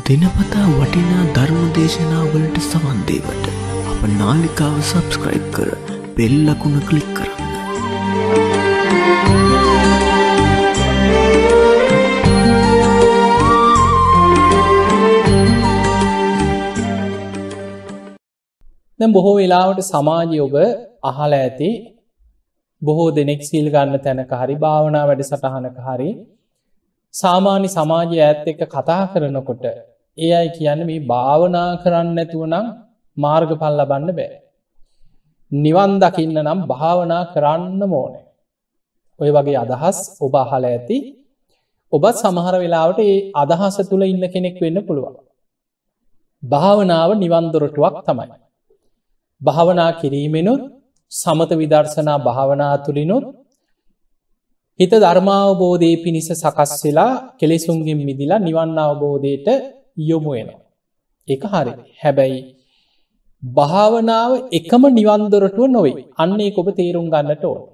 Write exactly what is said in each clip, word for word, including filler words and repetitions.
දිනපතා වටිනා ධර්ම දේශනාවලට සවන් දෙවට අප නාලිකාව සබ්ස්ක්‍රයිබ් කර බෙල් ලකුණ ක්ලික් කරන්න. දැන් බොහෝ වෙලාවට සමාජය ඔබ අහලා ඇති බොහෝ දෙනෙක් සීල් ගන්න තැනක හරි භාවනා වැඩසටහනක හරි සාමාන්‍ය සමාජය ඈත් එක්ක කතා කරනකොට ඒ අය කියන්නේ මේ භාවනා කරන්න නැතුව නම් මාර්ගඵල ලබන්න බෑ. නිවන් දකින්න නම් භාවනා කරන්න ඕනේ. ඔය වගේ අදහස් ඔබ අහලා ඇති. ඔබ සමහර වෙලාවට මේ අදහස තුල ඉන්න කෙනෙක් වෙන්න පුළුවන්. භාවනාව නිවන් දොරටුවක් තමයි. භාවනා කිරීමෙනුත් සමත විදර්ශනා භාවනා තුලිනුත් හිත ධර්මාවබෝධයේ පිණිස සකස් වෙලා කෙලෙසුන්ගෙන් මිදිලා නිවන් අවබෝධයට යොමු වෙනවා. ඒක හරි. හැබැයි භාවනාව එකම නිවන් දොරටුව නොවේ. අන්න ඒක ඔබ තේරුම් ගන්නට ඕන.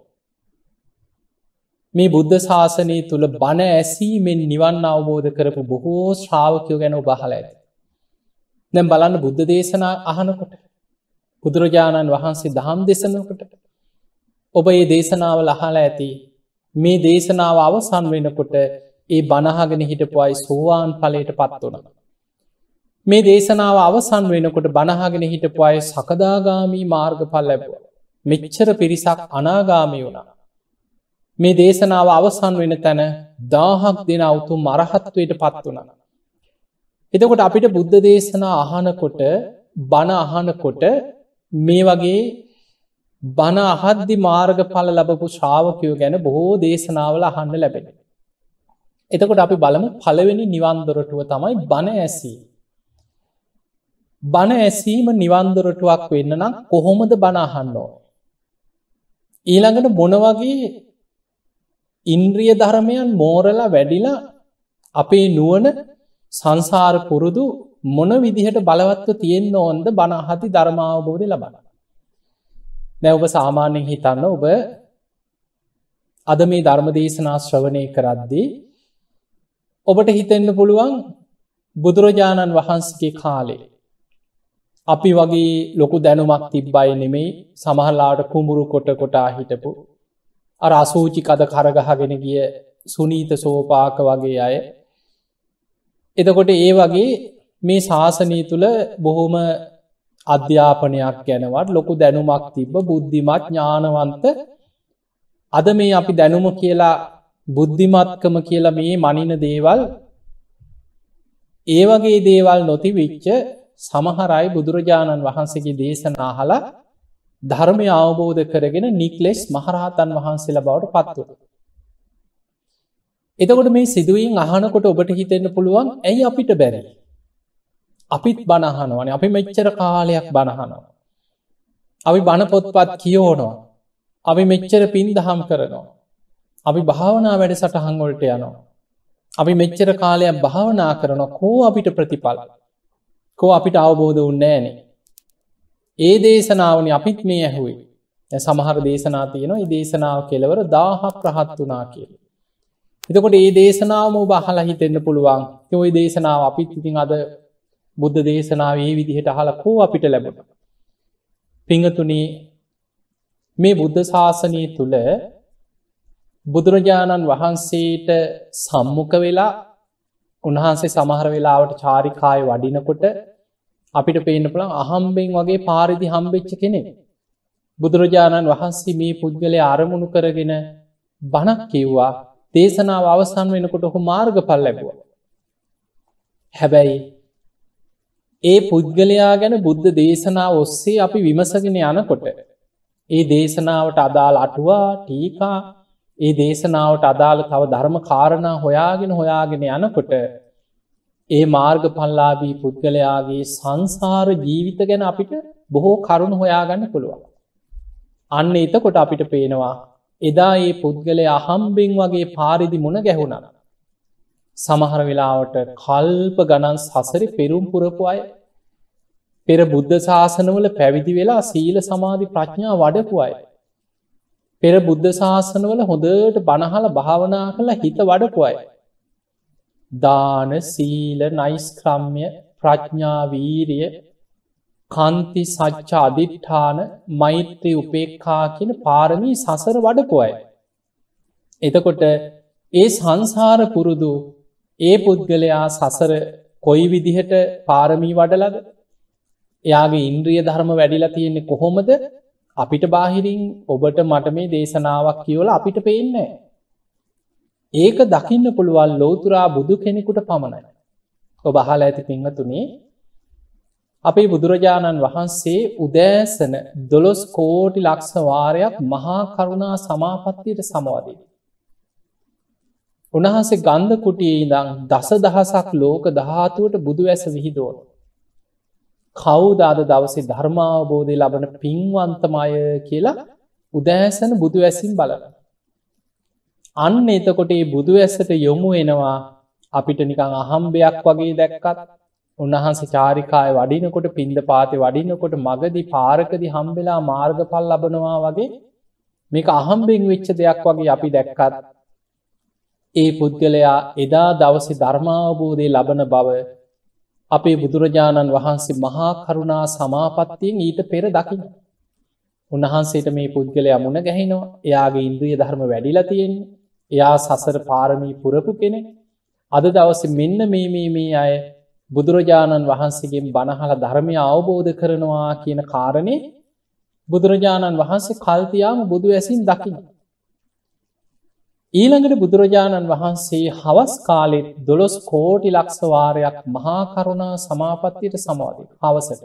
මේ බුද්ධ ශාසනය තුල බණ ඇසීමෙන් නිවන් අවබෝධ කරපු බොහෝ ශ්‍රාවකයෝ ගැන ඔබ අහලා ඇති. දැන් බලන්න බුද්ධ දේශනා අහනකොට බුදුරජාණන් වහන්සේ දහම් දේශනකොට ඔබ මේ දේශනාවල අහලා ඇති. මේ දේශනාව අවසන් වෙනකොට ඒ බණ අහගෙන හිටපු අය සෝවාන් ඵලයට පත් වුණා. මේ දේශනාව අවසන් වෙනකොට බණ අහගෙන හිටපු අය සකදාගාමි මාර්ගඵල ලැබුවා. මෙච්චර පිරිසක් අනාගාමී වුණා. මේ දේශනාව අවසන් වෙන තැන දහයක් දෙන උතුම් අරහත්වයට පත් වුණා. එතකොට අපිට බුද්ධ දේශනා අහනකොට බණ අහනකොට මේ වගේ බණ අහද්දි මාර්ගඵල ලැබපු ශ්‍රාවකයෝ ගැන බොහෝ දේශනාවල අහන්න ලැබෙනවා. එතකොට අපි බලමු පළවෙනි නිවන් දොරටුව තමයි බණ ඇසීම. බණ ඇසීම නිවන් දොරටුවක් වෙන්න නම් කොහොමද බණ අහන්න ඕනේ? ඊළඟට මොන වගේ ඉන්ද්‍රිය ධර්මයන් මෝරලා වැඩිලා අපේ නුවණ සංසාර පුරුදු මොන විදිහට බලවත්ව තියෙන්න ඕනද බණ අහද්දි ධර්ම අවබෝධය ලබන්න? දැන් ඔබ සාමාන්‍යයෙන් හිතන්න ඔබ අද මේ ධර්ම දේශනා ශ්‍රවණය කරද්දී ඔබට හිතෙන්න පුළුවන් බුදුරජාණන් වහන්සේගේ කාලේ අපි වගේ ලොකු දැනුමක් තිබ්බයි නෙමෙයි සමහරලාට කුඹුරු කොට කොටා හිටපු අර අසූචි කද කරගහගෙන ගිය සුනීත සෝපාක වගේ අය. එතකොට ඒ වගේ මේ ශාසනය තුල බොහොම අධ්‍යාපනයක් ගැනවත් ලොකු දැනුමක් තිබ්බ බුද්ධිමත් ඥානවන්ත අද මේ අපි දැනුම කියලා බුද්ධිමත්කම කියලා මේ මනින දේවල් ඒ වගේ දේවල් නොතිවිච්ච සමහර අය බුදුරජාණන් වහන්සේගේ දේශනා අහලා ධර්මය අවබෝධ කරගෙන නික්ලෙස් මහරහතන් වහන්සේලා බවට පත් වුණා. එතකොට මේ සිදුවීම් අහනකොට ඔබට හිතෙන්න පුළුවන් ඇයි අපිට බැරි? අපිත් බණ අහනවානේ. අපි මෙච්චර කාලයක් බණ අහනවා. අපි බණ පොත්පත් කියවනවා. අපි මෙච්චර පින් දහම් කරනවා. අපි භාවනා වැඩසටහන් වලට යනවා. අපි මෙච්චර කාලයක් භාවනා කරනවා. කෝ අපිට ප්‍රතිඵල? කෝ අපිට අවබෝධ වුන්නේ නැහනේ. ඒ දේශනාවනේ අපිත් මේ ඇහුවේ. දැන් සමහර දේශනා තියෙනවා. මේ දේශනාව කෙලවර දහයක් රහත් වුණා කියලා. එතකොට මේ දේශනාවම ඔබ අහලා හිතෙන්න පුළුවන්. ඒ ওই දේශනාව අපිත් ඉතින් අද බුද්ධ දේශනාව මේ විදිහට අහලා කෝ අපිට ලැබුණා. පිංගතුනි මේ බුද්ධ ශාසනය තුල බුදුරජාණන් වහන්සේට සම්මුඛ වෙලා උන්වහන්සේ සමහර වෙලාවට චාරිකාවේ වඩිනකොට අපිට පේන්න පුළුවන් අහම්බෙන් වගේ පාරේදි හම්බෙච්ච කෙනෙක්. බුදුරජාණන් වහන්සේ මේ පුද්ගලයා අරමුණු කරගෙන බණක් කිව්වා. දේශනාව අවසන් වෙනකොට ඔහු මාර්ගඵල ලැබුවා. හැබැයි ඒ පුද්ගලයා ගැන බුද්ධ දේශනාව ඔස්සේ අපි විමසගෙන යනකොට ඒ දේශනාවට අදාළ අටුවා ටීකා ඒ දේශනාවට අදාළ තව ධර්ම කාරණා හොයාගෙන හොයාගෙන යනකොට ඒ මාර්ගඵලලාභී පුද්ගලයාගේ සංසාර ජීවිත ගැන අපිට බොහෝ කරුණු හොයාගන්න පුළුවන්. අන්න එතකොට අපිට පේනවා එදා ඒ පුද්ගලයා අහම්බෙන් වගේ පාරේදි මුණ ගැහුණා. සමහර වෙලාවට කල්ප ගණන් සසරේ පෙරුම් පුරපු අය පෙර බුද්ධ ශාසනවල පැවිදි වෙලා සීල සමාධි ප්‍රඥා වඩපු අය පෙර බුද්ධ ශාසනවල හොඳට බණ අහලා භාවනා කරලා හිත වඩපු අය දාන, සීල, නෛෂ්ක්‍රම්‍ය, ප්‍රඥා, වීරිය, කාන්ති, සච්ච, අදිඨාන, මෛත්‍රී, උපේක්ඛා කියන පාරමී සසර වඩපු අය. එතකොට ඒ සංසාර පුරුදු ඒ පුද්ගලයා සසර කොයි විදිහට පාරමී වඩලද? එයාගේ ඉන්ද්‍රිය ධර්ම වැඩිලා තියෙන්නේ කොහොමද? අපිට බාහිරින් ඔබට මට මේ දේශනාවක් කියවලා අපිට පේන්නේ නැහැ. ඒක දකින්න පුළුවන් ලෞතුරා බුදු කෙනෙකුට පමණයි. ඔබ අහලා ඇති පින්වතුනි, අපේ බුදුරජාණන් වහන්සේ උදෑසන දොළොස් කෝටි ලක්ෂ වාරයක් මහා කරුණා සමාපත්තියට සමවදිනවා. උන්වහන්සේ ගන්ධ කුටියේ ඉඳන් දසදහසක් ලෝක ධාතුවට බුදු ඇස විහිදුවනවා. කවුද අද දවසේ ධර්මාවබෝධය ලබන පින්වන්තම අය කියලා උදෑසන බුදු ඇසින් බලනවා. අන්න එතකොට මේ බුදු ඇසට යොමු වෙනවා අපිට නිකන් අහම්බයක් වගේ දැක්කත්, උන්වහන්සේ චාරිකාවේ වඩිනකොට, පින්දපාතේ වඩිනකොට, මගදී පාරකදී හම්බෙලා මාර්ගඵල ලබනවා වගේ මේක අහම්බෙන් වෙච්ච දෙයක් වගේ අපි දැක්කත්, ඒ පුද්ගලයා එදා දවසේ ධර්මාවබෝධය ලබන බව අපේ බුදුරජාණන් වහන්සේ මහා කරුණා සමාපත්තියෙන් ඊට පෙර දකින්න. උන්වහන්සේට මේ පුද්ගලයා මුණ ගැහෙනවා. එයාගේ ඉන්ද්‍රිය ධර්ම වැඩිලා තියෙන්නේ. එයා සසර පාරමී පුරපු කෙනෙක්. අද දවසේ මෙන්න මේ මේ මේ අය බුදුරජාණන් වහන්සේගෙන් බණ අහලා ධර්මය අවබෝධ කරනවා කියන කාරණේ බුදුරජාණන් වහන්සේ කල්තියාම බුදු ඇසින් දකින්න. ඊළඟට බුදුරජාණන් වහන්සේ හවස් කාලෙත් දොළොස් කෝටි ලක්ෂ වාරයක් මහා කරුණා සමාපත්තියට සමවදිනවා. හවසට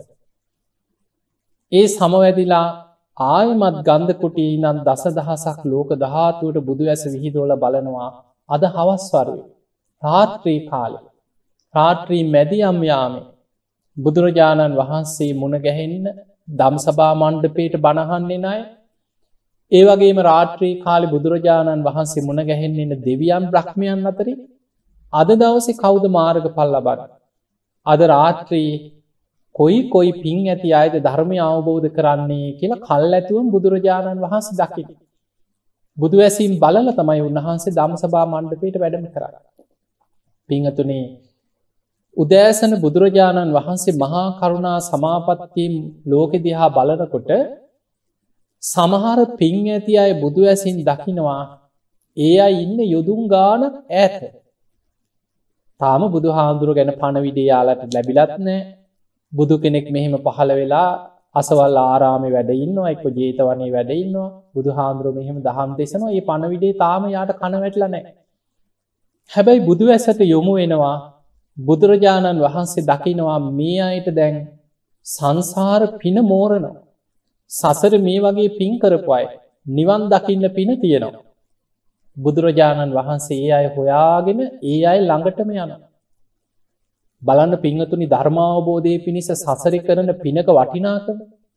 ඒ සමවැදිලා ආයමත් ගන්ධ කුටියේ ඉඳන් දසදහසක් ලෝක ධාතුවට බුදු ඇස විහිදුවලා බලනවා. අද හවස් වරුවේ රාත්‍රී කාලේ, රාත්‍රී මැදියම් යාමේ බුදුරජාණන් වහන්සේ මුණ ගැහෙන්න ධම්සභා මණ්ඩපයට බණ අහන්නේ නැහැ. ඒ වගේම රාත්‍රී කාලේ බුදුරජාණන් වහන්සේ මුණ ගැහෙන්න ඉන්න දෙවියන් බ්‍රහ්මයන් අතරින් අද දවසේ කවුද මාර්ගඵල ලබන්නේ? අද රාත්‍රී කොයි කොයි පින් ඇති අයද ධර්මය අවබෝධ කරන්නේ කියලා කල්ැතුවම බුදුරජාණන් වහන්සේ දකින්න. බුදු ඇසින් බලලා තමයි උන්වහන්සේ ධම්සභා මණ්ඩපයට වැඩම කරන්නේ. පින්වතුනි, උදෑසන බුදුරජාණන් වහන්සේ මහා කරුණා සමාපත්තියෙන් ලෝකෙ දිහා බලනකොට සමහර පින් ඇති අය බුදු ඇසින් දකිනවා. ඒ අය ඉන්න යොදුන් ගානක් ඈත. තාම බුදුහාඳුර ගැන පණවිඩේ යාලට ලැබිලත් නැහැ. බුදු කෙනෙක් මෙහෙම පහළ වෙලා අසවල් ආරාමේ වැඩ ඉන්නවා, එක්ක ජේතවනේ වැඩ ඉන්නවා. බුදුහාඳුර මෙහෙම දහම් දේශනවා. මේ පණවිඩේ තාම යාට කන වැටලා නැහැ. හැබැයි බුදු ඇසට යොමු වෙනවා. බුදුරජාණන් වහන්සේ දකිනවා මේ අයට දැන් සංසාර පින මෝරනවා. සසර මේ වගේ පින් කරපු අය නිවන් දකින්න පින තියෙනවා. බුදුරජාණන් වහන්සේ ඒ අය හොයාගෙන ඒ අය ළඟටම යනවා. බලන්න පින්වතුනි, ධර්මාවබෝධයේ පිණිස සසරේ කරන පිනක වටිනාකම.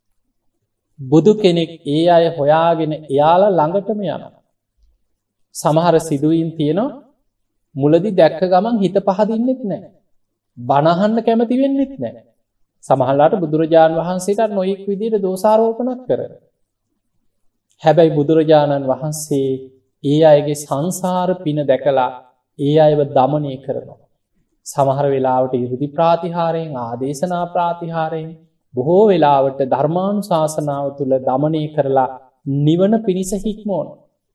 බුදු කෙනෙක් ඒ අය හොයාගෙන එයාලා ළඟටම යනවා. සමහර සිදුවීම් තියෙනවා මුලදී දැක්ක ගමන් හිත පහදින්නෙත් නැහැ. බණ අහන්න කැමති වෙන්නෙත් නැහැ. සමහරලාට බුදුරජාණන් වහන්සේට නොයෙක් විදිහට දෝෂාරෝපණක් කරනවා. හැබැයි බුදුරජාණන් වහන්සේ ඒ අයගේ සංසාර පින දැකලා ඒ අයව දමනය කරනවා. සමහර වෙලාවට 이르දි ප්‍රාතිහාරයෙන්, ආදේශනා ප්‍රාතිහාරයෙන්, බොහෝ වෙලාවට ධර්මානුශාසනාව තුළ දමනය කරලා නිවන පිණිස හික්මවන.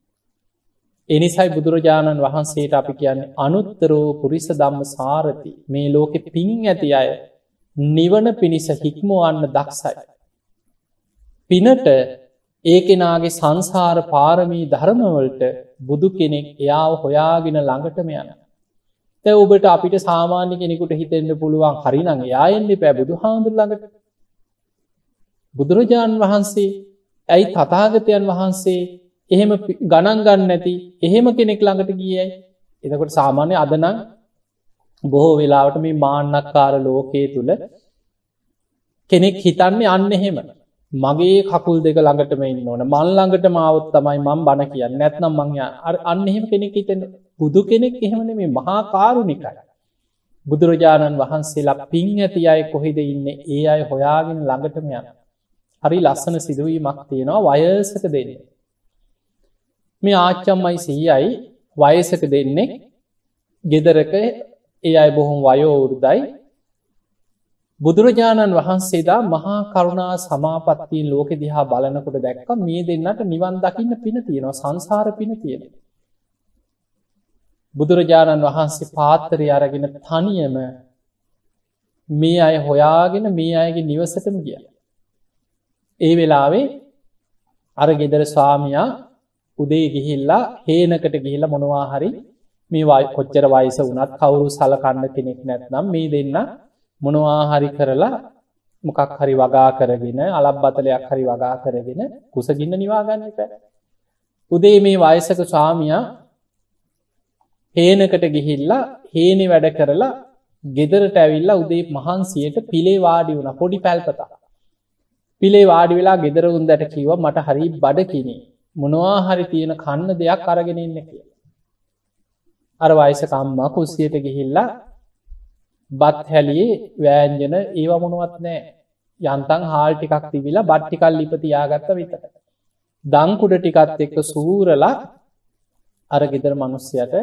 එනිසයි බුදුරජාණන් වහන්සේට අපි කියන්නේ අනුත්තරෝ පුරිස ධම්ම සාරති. මේ ලෝකෙ පින් ඇති අය නිවන පිණිස හික්මවන්න දක්ෂයි. පිනට ඒ කෙනාගේ සංසාර පාරමී ධර්මවලට බුදු කෙනෙක් එයාව හොයාගෙන ළඟටම යනවා. දැන් ඔබට අපිට සාමාන්‍ය කෙනෙකුට හිතෙන්න පුළුවන් හරිනම් එයා එන්නේ බෑ බුදුහාමුදුර ළඟට. බුදුරජාණන් වහන්සේ ඇයි තථාගතයන් වහන්සේ එහෙම ගණන් ගන්න නැති එහෙම කෙනෙක් ළඟට ගියයි? එතකොට සාමාන්‍ය අද නම් බොහෝ වෙලාවට මේ මාන්නක්කාර ලෝකයේ තුල කෙනෙක් හිතන්නේ අන්න එහෙම. මගේ කකුල් දෙක ළඟටම ඉන්න ඕන. මන් ළඟටම ආවොත් තමයි මම බණ කියන්නේ. නැත්නම් මං අන්න එහෙම කෙනෙක් හිතෙන්නේ. බුදු කෙනෙක් එහෙම නෙමෙයි, මහා කාරුණිකයි. බුදුරජාණන් වහන්සේලා පින් ඇති අය කොහෙද ඉන්නේ? ඒ අය හොයාගෙන ළඟටම යනවා. හරි ලස්සන සිදුවීමක් තියෙනවා වයසක දෙන්නේ. මේ ආච්චම්මයි සීයයි වයසක දෙන්නේ ගෙදරක ඒ අය බොහොම වයෝ වෘද්ධයි. බුදුරජාණන් වහන්සේදා මහා කරුණා සමාපත්තියෙන් ලෝකෙ දිහා බලනකොට දැක්ක මේ දෙන්නට නිවන් දකින්න පින තියෙනවා, සංසාර පින තියෙනවා. බුදුරජාණන් වහන්සේ පාත්තරය අරගෙන තනියම මේ අය හොයාගෙන මේ අයගේ නිවසටම ගියා. ඒ වෙලාවේ අර ගෙදර ස්වාමියා උදේ ගිහිල්ලා හේනකට ගිහිල්ලා මොනවා හරි මේ කොච්චර වයස වුණත් කවුරු සලකන්න කෙනෙක් නැත්නම් මේ දෙන්න මොනවා හරි කරලා මොකක් හරි වගා කරගෙන අලබ්බතලයක් හරි වගා කරගෙන කුසගින්න නිවා ගන්න එපා. උදේ මේ වයසක ස්වාමියා හේනකට ගිහිල්ලා හේනේ වැඩ කරලා ගෙදරට ඇවිල්ලා උදේ මහන්සියට පිලේ වාඩි වුණා, පොඩි පැල්පතක්. පිලේ වාඩි වෙලා ගෙදර උන්දට කිව්වා මට හරි බඩගිනි. මොනවා හරි තියෙන කන්න දෙයක් අරගෙන ඉන්න කියලා. අර වයසක අම්මා කුස්සියට ගිහිල්ලා බත් හැලියේ වෑංජන ඒව මොනවත් නැහැ. යන්තම් හාල් ටිකක් තිබිලා බත් ටිකක් ලිප තියාගත්ත විතරයි. දන් කුඩ ටිකත් එක්ක සූරලා අර ගෙදර මිනිස්සයාට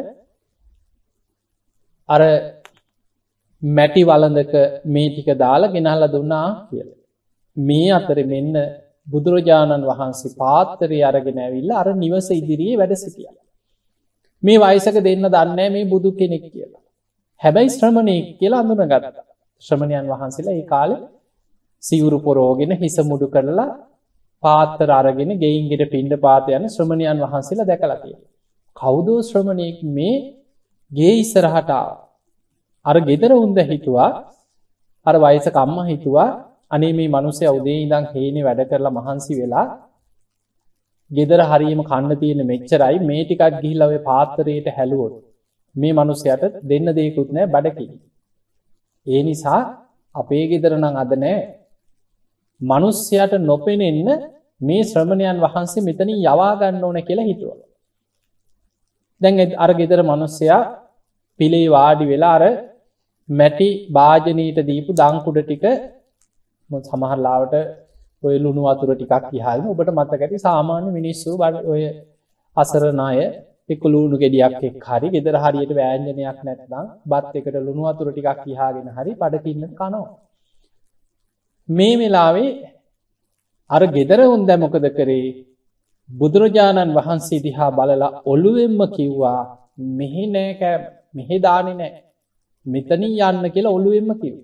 අර මැටි වළඳක මේ ටික දාලා ගෙනහලා දුන්නා කියලා. මේ අතරේ මෙන්න බුදුරජාණන් වහන්සේ පාත්තරය අරගෙන ඇවිල්ලා අර නිවස ඉදිරියේ වැඩ සිටියා. මේ වයසක දෙන්න දන්නේ මේ බුදු කෙනෙක් කියලා. හැබැයි ශ්‍රමණෙක් කියලා අඳුනගත්තා. ශ්‍රමණයන් වහන්සේලා ඒ කාලේ සිවුරු පොරෝගෙන හිස මුඩු කරලා පාත්තර අරගෙන ගෙයින් ගෙට පින්ඩ පාත යන ශ්‍රමණයන් වහන්සේලා දැකලා තියෙනවා. කවුද ශ්‍රමණෙක් මේ ගේ ඉස්සරහට ආවා? අර ගෙදර උන්ද හිතුවා, අර වයසක අම්මා හිතුවා අනේ මේ මිනිස්සයා උදේ ඉඳන් හේනේ වැඩ කරලා මහන්සි වෙලා ගෙදර හරියම කන්න තියෙන මෙච්චරයි, මේ ටිකක් ගිහිල්ලා ඔය පාත්තරයට හැලුවොත් මේ මිනිස්සයාට දෙන්න දෙයක්වත් නැහැ බඩකින්. ඒ නිසා අපේ ගෙදර නම් අද නැහැ. මිනිස්සයාට නොපෙනෙන්න මේ ශ්‍රමණයන් වහන්සේ මෙතනින් යවා ගන්න ඕන කියලා හිතුවා. දැන් අර ගෙදර මිනිස්සයා පිළේ වාඩි වෙලා අර මැටි වාජනීයට දීපු දන් කුඩ ටික සමහර ලාවට ඔය ලුණු වතුර ටිකක් ඉහල්න ඔබට මතක ඇති සාමාන්‍ය මිනිස්සු ඔය අසරණ අය එක්ක ලුණු ගෙඩියක් එක්ක හරි ගෙදර හරියට වෑංජනයක් නැත්නම් බත් එකට ලුණු වතුර ටිකක් ඉහාගෙන හරි බඩකින්න කනවා. මේ වෙලාවේ අර ගෙදර උන් දැන් මොකද කරේ? බුදුරජාණන් වහන්සේ දිහා බලලා ඔළුවෙන්ම කිව්වා මෙහි නෑ කෑම, මෙහි දාන්නේ නෑ, මෙතනින් යන්න කියලා ඔළුවෙන්ම කිව්වා.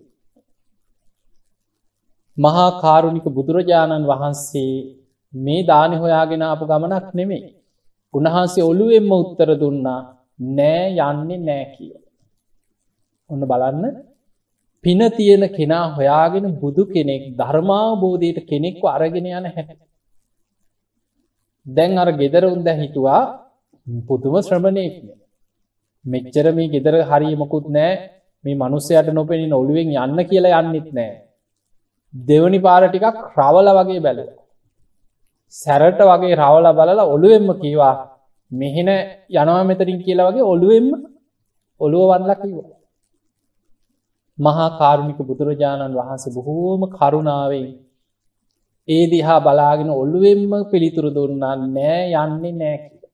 මහා කාරුණික බුදුරජාණන් වහන්සේ මේ දානි හොයාගෙන ආපු ගමනක් නෙමෙයි. උන්වහන්සේ ඔළුවෙන්ම උත්තර දුන්නා නෑ යන්නේ නෑ කියලා. ඔන්න බලන්න, පින තියෙන කෙනා හොයාගෙන බුදු කෙනෙක් ධර්මාවබෝධයට කෙනෙක්ව අරගෙන යන හැටි. දැන් අර ගෙදර උන්ද හිතුවා පුදුම ශ්‍රමණෙක් නේ. මෙච්චර මේ ගෙදර හරිය මොකුත් නෑ, මේ මිනිස්සයාට නොපෙනෙන ඔළුවෙන් යන්න කියලා යන්නෙත් නෑ. දෙවනි පාර ටිකක් රවල වගේ බැලුවා. සැරට වගේ රවල බලලා ඔළුවෙන්ම කීවා මෙහෙන යනවා මෙතනින් කියලා වගේ ඔළුවෙන්ම ඔළුව වන්ලා කිව්වා. මහා කාරුණික බුදුරජාණන් වහන්සේ බොහෝම කරුණාවෙන් ඒ දිහා බලාගෙන ඔළුවෙන්ම පිළිතුරු දුන්නා නෑ යන්නේ නෑ කියලා.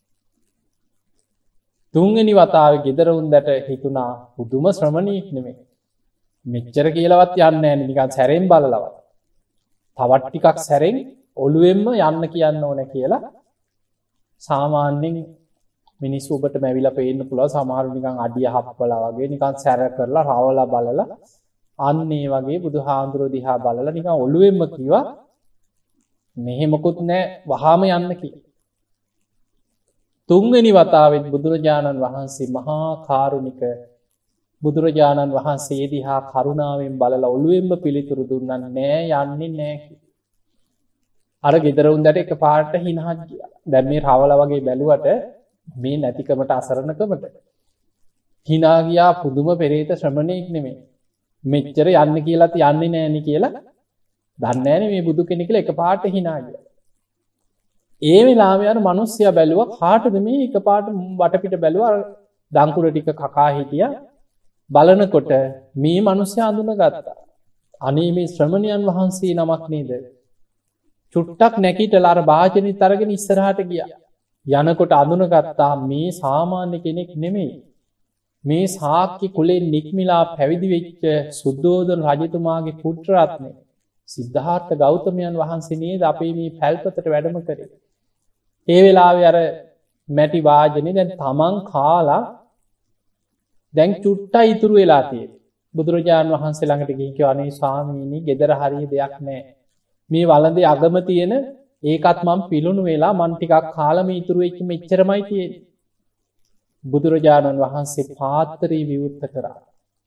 තුන්වෙනි වතාවේ ගෙදර උන්දට හිතුණා පුදුම ශ්‍රමණෙක් නෙමෙයි. මෙච්චර කියලාවත් යන්නේ නැහැ නිකන් සැරෙන් බලලවත්. තවත් ටිකක් සැරෙන් ඔළුවෙන්ම යන්න කියන්න ඕන කියලා. සාමාන්‍යයෙන් මිනිස්සු ඔබට මැවිලා පේන්න පුළුවන් සමහරු නිකන් අඩිය හප්පලා වගේ නිකන් සැර කරලා රවලා බලලා අන්න ඒ වගේ බුදුහාඳුරෝ දිහා බලලා නිකන් ඔළුවෙන්ම කිව්වා මෙහෙ මොකුත් නැහැ වහාම යන්න කියලා. තුන්වෙනි වතාවෙත් බුදුරජාණන් වහන්සේ මහා කාරුණික බුදුරජාණන් වහන්සේ දිහා කරුණාවෙන් බලලා ඔළුවෙන්ම පිළිතුරු දුන්නා නෑ යන්නේ නෑ කියලා. අර ගෙදර උන්දට එකපාරට හිනහක් ගියා. දැන් මේ රවල වගේ බැලුවට මේ නැතිකමට අසරණකමට හිනා ගියා පුදුම පෙරේත ශ්‍රමණෙක් නෙමෙයි. මෙච්චර යන්න කියලාත් යන්නේ නෑනේ කියලා දන්නේ නෑනේ මේ බුදු කෙනෙක් කියලා එකපාරට හිනා ගියා. ඒ වෙලාවේ අර මිනිස්සයා බැලුවා කාටද මේ එකපාරට වටපිට බැලුවා අර දංකුර ටික කකා හිටියා. බලනකොට මේ මිනිස්සයා අඳුනගත්තා. අනේ මේ ශ්‍රමණයන් වහන්සේ නමක් නේද? චුට්ටක් නැගිටලා අර වාජනෙත් අරගෙන ඉස්සරහට ගියා. යනකොට අඳුනගත්තා මේ සාමාන්‍ය කෙනෙක් නෙමෙයි. මේ ශාක්‍ය කුලෙන් නික්මිලා පැවිදි වෙච්ච සුද්ධෝදන රජතුමාගේ පුත්‍ර රත්නය සිද්ධාර්ථ ගෞතමයන් වහන්සේ නේද අපේ මේ පැල්පතට වැඩම කරේ. ඒ වෙලාවේ අර මැටි වාජනේ දැන් තමන් කාලා දැන් චුට්ටයි ඉතුරු වෙලා තියෙන්නේ. බුදුරජාණන් වහන්සේ ළඟට ගිහින් කිව්වා අනේ ස්වාමීනි ගෙදර හරිය දෙයක් නැහැ. මේ වළඳේ අගම තියෙන ඒකත් මම පිලුණු වෙලා මන් ටිකක් කාලා මේ ඉතුරු වෙච්ච මෙච්චරමයි තියෙන්නේ. බුදුරජාණන් වහන්සේ පාත්‍රය විවෘත කරා.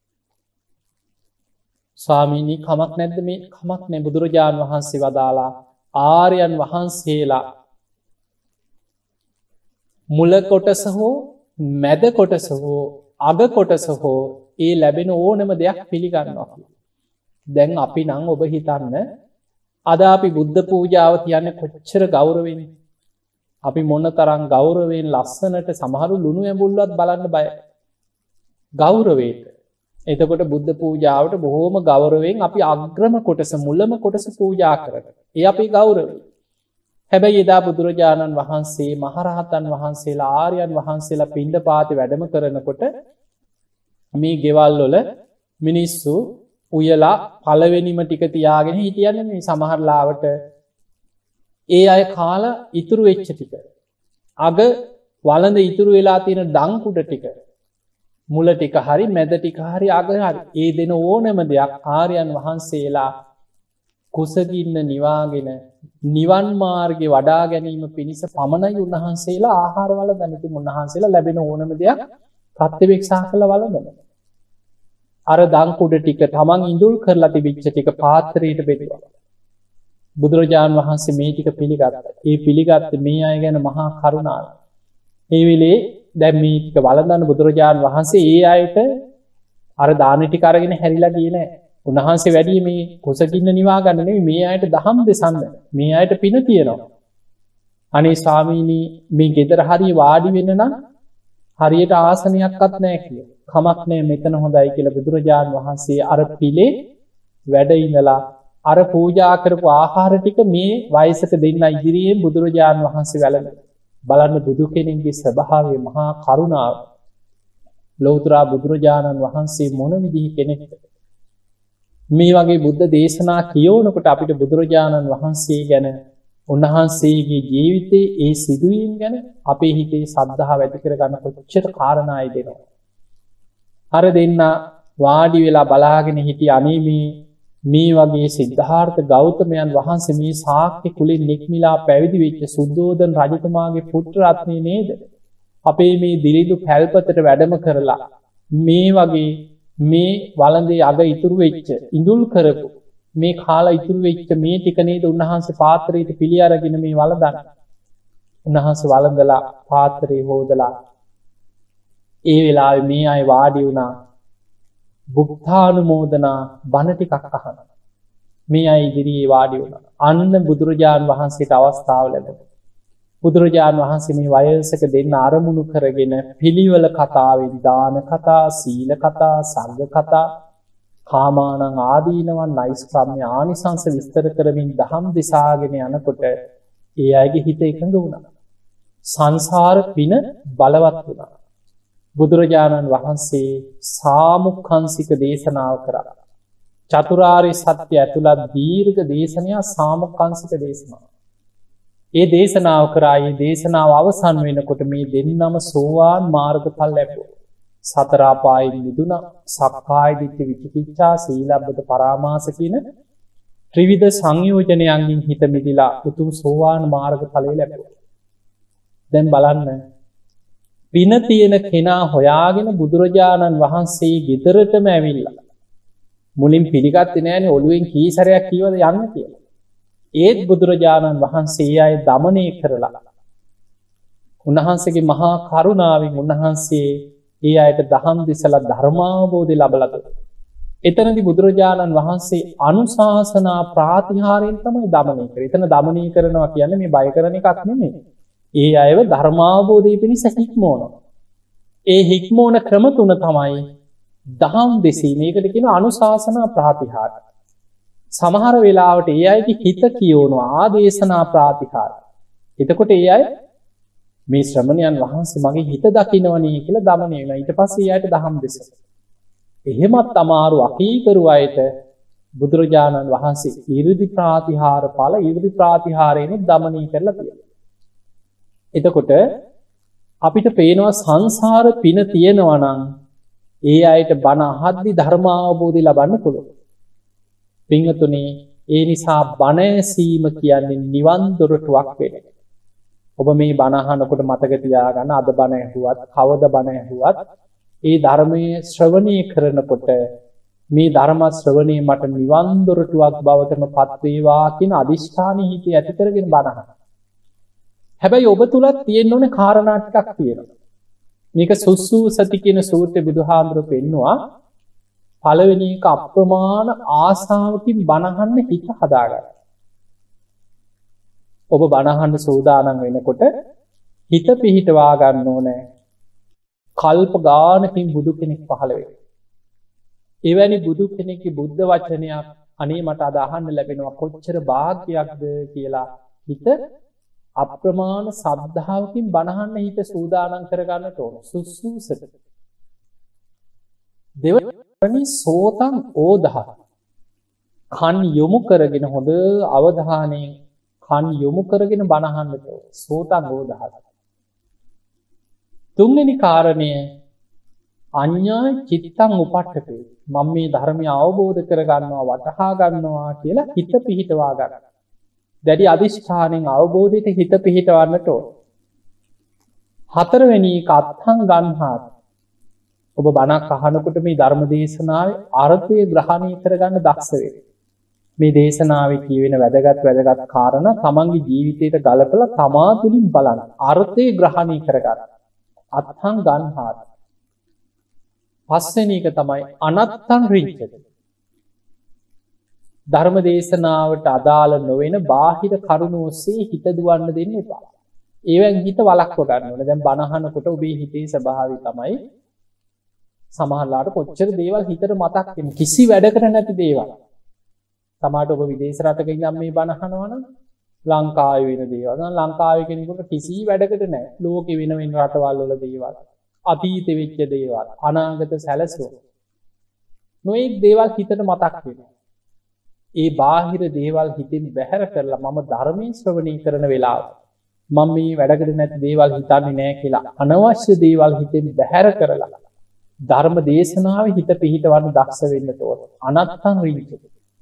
ස්වාමීනි කමක් නැද්ද මේ? කමක් නැහැ. බුදුරජාණන් වහන්සේ වදාලා ආර්යයන් වහන්සේලා මුල කොටස හෝ මැද කොටස හෝ අග කොටස හෝ ඒ ලැබෙන ඕනම දෙයක් පිළිගන්නවා. දැන් අපි නම් ඔබ හිතන්න අද අපි බුද්ධ පූජාව තියන්නේ කොච්චර ගෞරවෙන්. අපි මොන තරම් ගෞරවයෙන් ලස්සනට සමහරු ලුණු ඇඹුල්වත් බලන්න බයයි. ගෞරවයට. එතකොට බුද්ධ පූජාවට බොහෝම ගෞරවයෙන් අපි අග්‍රම කොටස මුලම කොටස පූජා කරනවා. ඒ අපේ ගෞරවය. හැබැයි එදා බුදුරජාණන් වහන්සේ මහරහතන් වහන්සේලා ආර්යයන් වහන්සේලා පිණ්ඩපාතේ වැඩම කරනකොට මේ ගෙවල් වල මිනිස්සු උයලා පළවෙනිම ටික තියාගෙන හිටියන්නේ මේ සමහරලාවට ඒ අය කාලා ඉතුරු වෙච්ච ටික. අග වළඳ ඉතුරු වෙලා තියෙන දන් කුඩ ටික. මුල ටික හරි මැද ටික හරි අග හරි ඒ දෙන ඕනම දෙයක් ආර්යයන් වහන්සේලා කුසගින්න නිවාගෙන නිවන් මාර්ගේ වඩා ගැනීම පිණිස පමණයි උන්වහන්සේලා ආහාර වළඳන. ඉතින් උන්වහන්සේලා ලැබෙන ඕනම දෙයක් ප්‍රත්‍යවේක්ෂා කළ වළඳන. අර දන් කුඩ ටික තමන් ඉඳුල් කරලා තිබිච්ච ටික පාත්‍රයට බෙදුවා. බුදුරජාණන් වහන්සේ මේ ටික පිළිගත්තා. ඒ පිළිගත්තේ මේ අය ගැන මහා කරුණාව. ඒ වෙලේ දැන් මේ ටික වළඳන බුදුරජාණන් වහන්සේ ඒ අයට අර දාන ටික අරගෙන හැරිලා ගියේ නැහැ. උන්වහන්සේ වැඩි මේ කුසගින්න නිවා ගන්න නෙවෙයි මේ අයට දහම් දෙසන්න. මේ අයට පින තියෙනවා. අනේ ස්වාමීනි මේ ගෙදර හරිය වාඩි වෙන්න නම් හරියට ආසනයක්වත් නැහැ කියලා. කමක් නැහැ මෙතන හොඳයි කියලා බුදුරජාණන් වහන්සේ අර පිළේ වැඩ ඉඳලා අර පූජා කරපු ආහාර ටික මේ වයසක දෙන්න ඉදිරියෙන් බුදුරජාණන් වහන්සේ වැළඳ. බලන්න බුදු කෙනෙක්ගේ ස්වභාවය මහා කරුණාව. ලෞතර බුදුරජාණන් වහන්සේ මොන විදිහ කෙනෙක්ද? මේ වගේ බුද්ධ දේශනා කියවනකොට අපිට බුදුරජාණන් වහන්සේ ගැන උන්වහන්සේගේ ජීවිතයේ ඒ සිදුවීම් ගැන අපේ හිතේ සද්ධාව ඇති කරගන්න කොච්චර කාරණායි දෙනවා. අර දෙන්න වාඩි වෙලා බලාගෙන හිටිය අනේ මේ මේ වගේ සිද්ධාර්ථ ගෞතමයන් වහන්සේ මේ ශාක්‍ය කුලෙන් නික්මිලා පැවිදි වෙච්ච සුද්ධෝදන රජතුමාගේ පුත්‍ර රත්නේ නේද? අපේ මේ දිලිඳු පැල්පතට වැඩම කරලා මේ වගේ මේ වළඳේ අග ඉතුරු වෙච්ච ඉඳුල් කරපු මේ කාලා ඉතුරු වෙච්ච මේ ටික නේද උන්වහන්සේ පාත්‍රයට පිළි අරගෙන මේ වළඳන. උන්වහන්සේ වළඳලා පාත්‍රේ හොදලා ඒ වෙලාවේ මේ අය වාඩි වුණා. බුද්ධානුමෝදනා බණ ටිකක් අහනවා. මේ අය ඉදිරියේ වාඩි වුණා. අන්න බුදුරජාන් වහන්සේට අවස්ථාව ලැබුණා. බුදුරජාන් වහන්සේ මේ වයසක දෙන්න අරමුණු කරගෙන පිළිවෙල කතාවෙන් දාන කතා, සීල කතා, සංඝ කතා, කාමානං ආදීනවන් නෛෂ්ක්‍රම්‍ය ආනිසංස විස්තර කරමින් දහම් දෙසාගෙන යනකොට ඒ අයගේ හිත එකඟ වුණා. සංසාර පින බලවත් වුණා. බුදුරජාණන් වහන්සේ සාමුක්ඛංසික දේශනාව කරා. චතුරාර්ය සත්‍ය ඇතුළත් දීර්ඝ දේශනයක් සාමුක්ඛංසික දේශනාව. ඒ දේශනාව කරා. ඒ දේශනාව අවසන් වෙනකොට මේ දෙන්නම සෝවාන් මාර්ගඵල ලැබුවා. සතර අපායෙන් මිදුණා. සක්කාය දිට්ඨි විචිකිච්ඡා සීලබ්බත පරාමාස කියන ත්‍රිවිධ සංයෝජනයන්ගෙන් හිත මිදිලා උතුම් සෝවාන් මාර්ගඵලය ලැබුවා. දැන් බලන්න පින තියෙන කෙනා හොයාගෙන බුදුරජාණන් වහන්සේ ගෙදරටම ඇවිල්ලා මුලින් පිළිගත්තේ නෑනේ ඔළුවෙන් කී සැරයක් කීවද යන්න කියලා. ඒත් බුදුරජාණන් වහන්සේ අය দমনය කරලා උන්වහන්සේගේ මහා කරුණාවෙන් උන්වහන්සේ ඒ අයට දහම් දෙසලා ධර්මාවබෝධය ලබලා දුන්නා. එතනදී බුදුරජාණන් වහන්සේ අනුශාසනා ප්‍රාතිහාරයෙන් තමයි দমনය කරේ. එතන দমনය කරනවා කියන්නේ මේ බය කරන එකක් නෙමෙයි. ඒ අයව ධර්මාවබෝධය පිණිස හික්මවනවා. ඒ හික්මවන ක්‍රම තුන තමයි දහම් දෙසීම. මේකට කියනවා අනුශාසනා ප්‍රාතිහාර. සමහර වෙලාවට ඒ අයගේ හිත කියවනවා ආදේශනා ප්‍රාතිහාර. එතකොට ඒ අය මේ ශ්‍රමණයන් වහන්සේ මගේ හිත දකින්නවනේ කියලා දමනය වෙනවා. ඊට පස්සේ යාට දහම් දෙස. එහෙමත් අමාරු අකීකරු අයට බුදුරජාණන් වහන්සේ 이르දි ප්‍රාතිහාර ඵල 이르දි ප්‍රාතිහාරයෙන් දමනය කරලා තියෙනවා. එතකොට අපිට පේනවා සංසාර පින තියෙනවා නම් ඒ අයට බණ අහද්දි ධර්ම අවබෝධය ලබන්න පුළුවන්. පින්වතුනි, ඒ නිසා බණ ඇසීම කියන්නේ නිවන් දොරටුවක් වෙන්නේ. ඔබ මේ බණ අහනකොට මතක තියාගන්න, අද බණ ඇහුවත්, කවද බණ ඇහුවත්, ඒ ධර්මයේ ශ්‍රවණය කරනකොට මේ ධර්ම ශ්‍රවණය මට නිවන් දොරටුවක් බවටම පත් වේවා කියන අදිෂ්ඨානෙ හිතේ ඇති කරගෙන බණ අහන්න. හැබැයි ඔබ තුලත් තියෙන්න ඕනේ කාරණා ටිකක් තියෙනවා. මේක සුස්සූසති කියන සූත්‍රයේ බුදුහාමුදුරුවෝ පෙන්නවා පළවෙනි එක අප්‍රමාණ ආසාවකින් බණ අහන්න හිත හදාගන්න. ඔබ බණ අහන්න සූදානම් වෙනකොට හිත පිහිටවා ගන්න ඕනේ. කල්ප ගානකින් බුදු කෙනෙක් පහළ වෙයි. එවැනි බුදු කෙනෙක්ගේ බුද්ධ වචනයක් අනේ මට අද අහන්න ලැබෙනවා කොච්චර භාග්‍යයක්ද කියලා හිත අප්‍රමාණ ශ්‍රද්ධාවකින් බණ අහන්න හිත සූදානම් කරගන්නට ඕන. සුසුසත. දෙවනි සෝතං ඕදහ. කන් යොමු කරගෙන හොඳ අවධානයෙන් කන් යොමු කරගෙන බණ අහන්නට ඕන. සෝතං ඕදහ. තුන්වෙනි කාරණය අඤ්ඤා චිත්තං උපට්ඨපේ. මම මේ ධර්මය අවබෝධ කරගන්නවා, වටහා ගන්නවා කියලා හිත පිහිටවා ගන්න. දැඩි අදිෂ්ඨානෙන් අවබෝධයට හිත පිහිටවන්නට ඕන. හතරවෙනි එක අත්ථං ගන්හාත්. ඔබ බණක් අහනකොට මේ ධර්ම දේශනාවේ අර්ථය ග්‍රහණය කරගන්න දක්ෂ වෙන්න. මේ දේශනාවේ කියවෙන වැදගත් වැදගත් කාරණා තමන්ගේ ජීවිතයට ගලපලා තමා තුළින් බලන්න. අර්ථය ග්‍රහණය කරගන්න. අත්ථං ගන්හාත්. පස්වෙනි එක තමයි අනත්තං රිච්ඡති. ධර්ම දේශනාවට අදාළ නොවන බාහිර කරුණු ඔස්සේ හිත දුවන්න දෙන්න එපා. ඒවෙන් හිත වළක්ව ගන්න ඕනේ. දැන් බණ අහනකොට ඔබේ හිතේ ස්වභාවය තමයි සමහරලාට කොච්චර දේවල් හිතට මතක් වෙන්නේ. කිසි වැඩකට නැති දේවල්. සමහරට ඔබ විදේශ රටක ඉඳන් මේ බණ අහනවනම් ලංකාවේ වෙන දේවල්. දැන් ලංකාවේ කෙනෙකුට කිසි වැඩකට නැහැ. ලෝකෙ වෙන වෙන රටවල් වල දේවල්. අතීතෙ වෙච්ච දේවල්. අනාගත සැලසුම්. නොඑක් දේවල් හිතට මතක් වෙනවා. ඒ බාහිර දේවල් හිතින් බැහැර කරලා මම ධර්මයේ ශ්‍රවණය කරන වෙලාව මම මේ වැඩකට නැති දේවල් හිතන්නේ නැහැ කියලා අනවශ්‍ය දේවල් හිතෙන් බැහැර කරලා ධර්ම දේශනාවේ හිත පිහිටවන්න දක්ෂ වෙන්න ඕන. අනත්තං රිච්ඡති.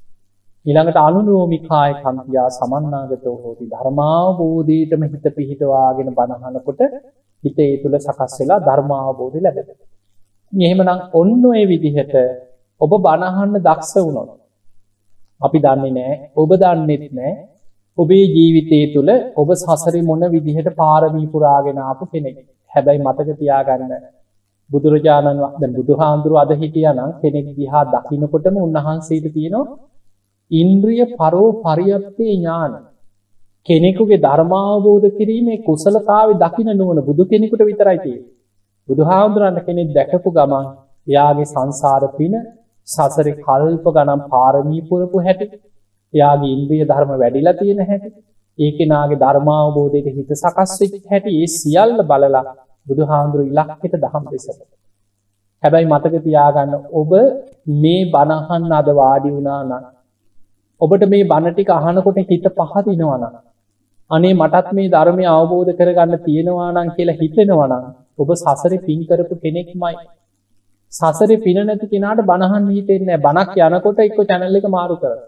ඊළඟට අනුලෝමිකාය කම්පියා සමන්නාගතෝ හෝති. ධර්මාවබෝධයටම හිත පිහිටවාගෙන බණ අහනකොට හිතේ තුල සකස් වෙලා ධර්මාවබෝධය ලැබෙනවා. එහෙමනම් ඔන්න ඔය විදිහට ඔබ බණ අහන්න දක්ෂ වුණොත් අපි දන්නේ නැහැ, ඔබ දන්නේත් නැහැ, ඔබේ ජීවිතයේ තුල ඔබ සසරේ මොන විදිහට පාරමී පුරාගෙන ආපු කෙනෙක්. හැබැයි මතක තියාගන්න බුදුරජාණන් වහන්සේ දැන් බුදුහාඳුරු අද හිටියානම් කෙනෙක් දිහා දකින්නකොටම උන්වහන්සේට තියෙනවා ඉන්ද්‍රිය පරෝ පරියප්තේ ඥාන. කෙනෙකුගේ ධර්මාවබෝධ කිරීමේ කුසලතාවය දකින්න නුවණ බුදු කෙනෙකුට විතරයි තියෙන්නේ. බුදුහාඳුරන් කෙනෙක් දැකපු ගමන් එයාගේ සංසාර පින සසරේ කල්ප ගණන් පාරමී පුරපු හැටි, එයාගේ ඉන්ද්‍රිය ධර්ම වැඩිලා තියෙන හැටි, ඒ කෙනාගේ ධර්මාවබෝධයට හිත සකස් වෙච්ච හැටි, ඒ සියල්ල බලලා බුදුහාඳුරු ඉලක්කයට දහම් දෙසට. හැබැයි මතක තියාගන්න ඔබ මේ බණ අහන්න අද වාඩි වුණා නම්, ඔබට මේ බණ ටික අහනකොට හිත පහදිනවා නම්, අනේ මටත් මේ ධර්මය අවබෝධ කරගන්න තියෙනවා නම් කියලා හිතෙනවා නම් ඔබ සසරේ පින් කරපු කෙනෙක්මයි. සසරේ පින නැති කෙනාට බණ අහන්න හිතෙන්නේ නැහැ. බණක් යනකොට එක්ක channel එක මාරු කරනවා.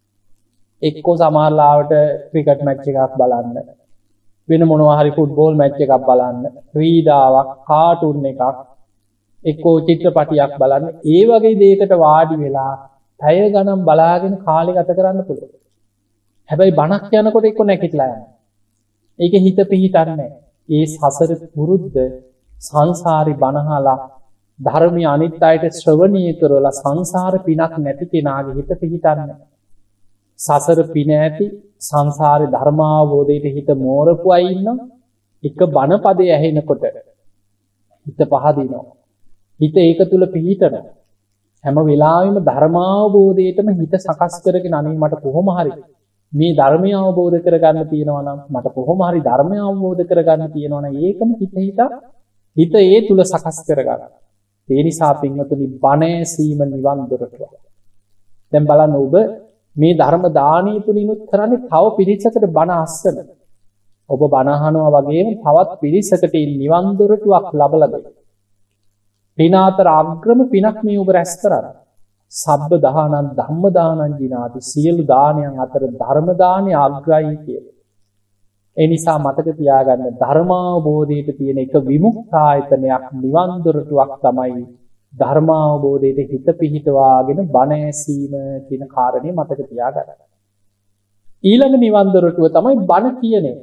එක්ක සමහරලාවට ක්‍රිකට් මැච් එකක් බලන්න, වෙන මොනවා හරි ෆුට්බෝල් මැච් එකක් බලන්න, ක්‍රීඩාවක්, කාටුන් එකක්, එක්ක චිත්‍රපටියක් බලන්න. ඒ වගේ දෙයකට වාඩි වෙලා පැය ගණන් බලාගෙන කාලය ගත කරන්න පුළුවන්. හැබැයි බණක් යනකොට එක්ක නැගිටලා යනවා. ඒකේ හිත පිහිටන්නේ නැහැ. ඒ සසර පුරුද්ද සංසාරේ බණහලා ධර්මය අනිත් අයට ශ්‍රවණීය කරලා සංසාර පිනක් නැති කෙනාගේ හිත පිහිටන්නේ. සසර පින ඇති සංසාරේ ධර්මාවබෝධයට හිත මෝරපු අය ඉන්නවා. එක බණ පදේ ඇහෙනකොට හිත පහදිනවා. හිත ඒක තුල පිහිටනවා. හැම වෙලාවෙම ධර්මාවබෝධයටම හිත සකස් කරගෙන අනේ මට කොහොම හරි මේ ධර්මය අවබෝධ කරගන්න තියෙනවා නම් මට කොහොම හරි ධර්මය අවබෝධ කරගන්න තියෙනවා නම් ඒකම හිත හිත හිත ඒ තුල සකස් කරගන්න. ඒ නිසා පින්වතුනි බණ ඇසීම නිවන් දොරටුව. දැන් බලන්න ඔබ මේ ධර්ම දානීය තුලිනුත් කරන්නේ තව පිරිසකට බණ අස්සන. ඔබ බණ අහනවා වගේම තවත් පිරිසකට නිවන් දොරටුවක් ලබලා දෙන්න. පිනාතර අග්‍රම පිනක් මේ ඔබ රැස් කරන්නේ. සබ්බ දානං ධම්ම දානං ජිනාති සියලු දානයන් අතර ධර්ම දානය අග්‍රයි කියලා. ඒ නිසා මතක තියාගන්න ධර්මාවබෝධයට තියෙන එක විමුක්තායතනයක් නිවන් දොරටුවක් තමයි ධර්මාවබෝධයට හිත පිහිටවාගෙන බණ ඇසීම කියන කාරණේ මතක තියාගන්න. ඊළඟ නිවන් දොරටුව තමයි බණ කියන එක.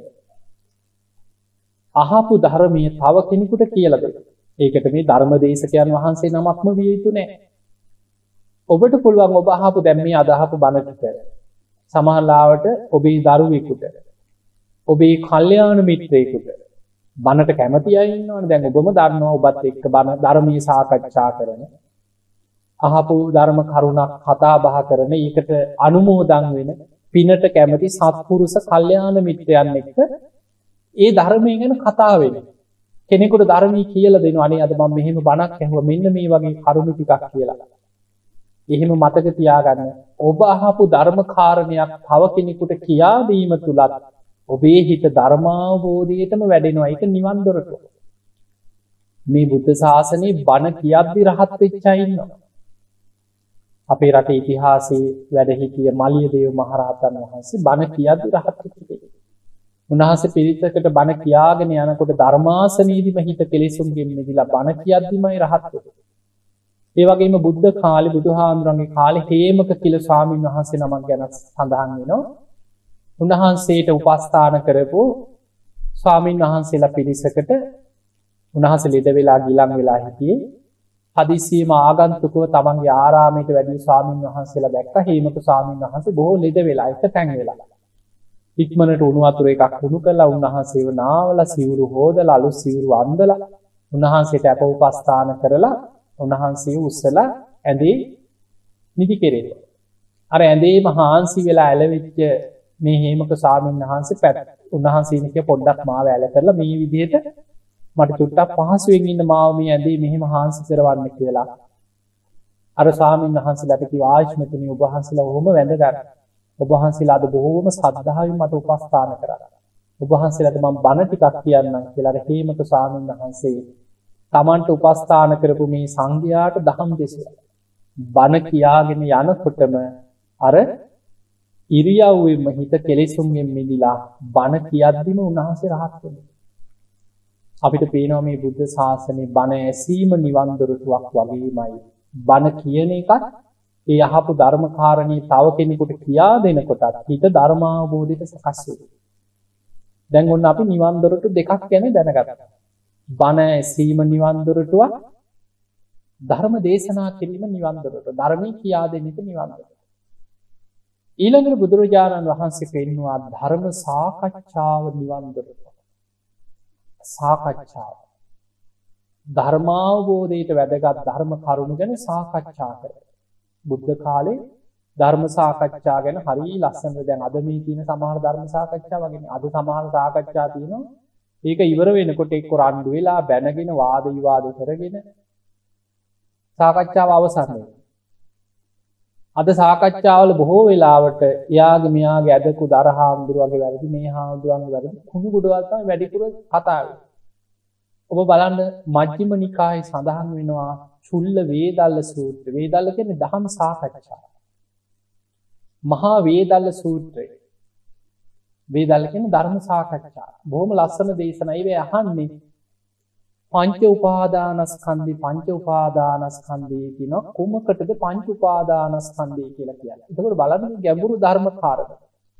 අහපු ධර්මයේ තව කෙනෙකුට කියලා දෙන්න. ඒකට මේ ධර්මදේශකයන් වහන්සේ නමක්ම විය යුතු නැහැ. ඔබට පුළුවන් ඔබ අහපු දැන් මේ අදහපු බණ ටික සමහරවිට ඔබේ දරුවෙකුට ඔබේ කල්යාණ මිත්‍රයෙකුට බණට කැමති අය ඉන්නවනේ. දැන් ඔබම දන්නවා ඔබත් එක්ක බණ ධර්මයේ සාකච්ඡා කරන අහපු ධර්ම කරුණක් කතා බහ කරන ඒකට අනුමෝදන් වෙන පිනට කැමති සත්පුරුෂ කල්යාණ මිත්‍රයන් එක්ක ඒ ධර්මයෙන් ගැන කතා වෙන කෙනෙකුට ධර්මී කියලා දෙනවා. අනේ අද මම මෙහෙම බණක් ඇහුවා මෙන්න මේ වගේ කරුණු ටිකක් කියලා. එහෙම මතක තියාගන්න ඔබ අහපු ධර්ම කාරණයක් තව කෙනෙකුට කියා දීම තුලත් ඔබේ හිත ධර්මාවබෝධයටම වැඩෙනවා. ඒක නිවන් දොරටුව. මේ බුද්ධ ශාසනයේ බණ කියද්දි රහත් වෙච්ච අය ඉන්නවා. අපේ රටේ ඉතිහාසයේ වැඩ සිටිය මලියදේව මහරහතන් වහන්සේ බණ කියද්දි රහත් වෙච්ච කෙනෙක්. උන්වහන්සේ පිරිසකට බණ කියාගෙන යනකොට ධර්මාසනීයදිම හිත කෙලෙසුන්ගෙන් මිදලා බණ කියද්දිමයි රහත් වෙන්නේ. ඒ වගේම බුද්ධ කාලේ බුදුහාමුදුරන්ගේ කාලේ හේමක කියලා ස්වාමීන් වහන්සේ නමක් ගැන සඳහන් වෙනවා. උන්වහන්සේට උපස්ථාන කරපු ස්වාමීන් වහන්සේලා පිරිසකට උන්වහන්සේ ලෙඩ වෙලා ගිලන් වෙලා හිටියේ. හදිසියෙම ආගන්තුකව තමන්ගේ ආරාමයට වැඩි ස්වාමීන් වහන්සේලා දැක්ක. හේමක ස්වාමීන් වහන්සේ බොහෝ ලෙඩ වෙලා එක තැන් වෙලා. ඉක්මනට උණු වතුර එකක් උණු කළා උන්වහන්සේව නාවලා සිවුරු හොදලා අලුත් සිවුරු අන්දලා උන්වහන්සේට අප උපස්ථාන කරලා උන්වහන්සේ උස්සලා ඇඳේ නිදි කෙරෙනවා. අර ඇඳේම හාන්සි වෙලා ඇලවිච්ච මේ හේමක ස්වාමීන් වහන්සේ පැත් උන්වහන්සේනික පොඩ්ඩක් මාව ඇල කරලා මේ විදිහට මට චුට්ටක් පහසුවෙන් ඉන්න මාව මේ ඇඳේ මෙහෙම හාන්සි කරවන්න කියලා. අර ස්වාමීන් වහන්සේලාට කිව්වා ආයුෂ්මතුනි ඔබ වහන්සේලා ඔහොම වැඳ ගන්න. ඔබ වහන්සේලා අද බොහෝම ශ්‍රද්ධාවෙන් මට උපස්ථාන කරා. ඔබ වහන්සේලාට මම බණ ටිකක් කියන්නම් කියලා අර හේමක ස්වාමීන් වහන්සේ තමන්ට උපස්ථාන කරපු මේ සංඝයාට දහම් දෙසුවා. බණ කියාගෙන යනකොටම අර ඉරියව්වෙම හිත කෙලෙසුන්ගෙන් මිදිලා බණ කියද්දිම උන්වහන්සේ රහත් වෙනවා. අපිට පේනවා මේ බුද්ධ ශාසනයේ බණ ඇසීම නිවන් දොරටුවක් වගේමයි. බණ කියන එකත් ඒ අහපු ධර්ම කාරණේ තව කෙනෙකුට කියා දෙනකොටත් හිත ධර්මාවබෝධයට සකස් වෙනවා. දැන් ඔන්න අපි නිවන් දොරටු දෙකක් ගැන දැනගත්තා. බණ ඇසීම නිවන් දොරටුවක්, ධර්ම දේශනා කිරීම නිවන් දොරටුව. ධර්මී කියා දෙන එක නිවන් දොරටුව. ඊළඟට බුදුරජාණන් වහන්සේ පෙන්වුවා ධර්ම සාකච්ඡාව නිවන් දොරටුව. සාකච්ඡාව. ධර්මාවබෝධයට වැදගත් ධර්ම කරුණු ගැන සාකච්ඡා කරනවා. බුද්ධ කාලේ ධර්ම සාකච්ඡා ගැන හරිය ලස්සනට දැන් අද මේ තියෙන සමහර ධර්ම සාකච්ඡා වගේ අද සමහර සාකච්ඡා තියෙනවා. ඒක ඉවර වෙනකොට එක්ක රණ්ඩු වෙලා බැනගෙන වාද විවාද කරගෙන සාකච්ඡාව අවසන් වෙනවා. අද සාකච්ඡාවල බොහෝ වෙලාවට එයාගේ මෙයාගේ ඇදකු දරහාමුදුරුවගේ වැරදි මේ හාමුදුරුවන්ගේ වැරදි කුණු ගොඩවල් තමයි වැඩිපුර කතා වෙන්නේ. ඔබ බලන්න මජ්ක්‍ධිම නිකායේ සඳහන් වෙනවා චුල්ල වේදල්ල සූත්‍රය. වේදල්ල කියන්නේ දහම් සාකච්ඡා. මහා වේදල්ල සූත්‍රය. වේදල්ල කියන්නේ ධර්ම සාකච්ඡා. බොහොම ලස්සන දේශනා. ඒවේ අහන්නේ පංච උපාදානස්කන්ධි පංච උපාදානස්කන්ධය කියන කුමකටද පංච උපාදානස්කන්ධය කියලා කියන්නේ. එතකොට බලන්න ගැඹුරු ධර්ම කාරණා.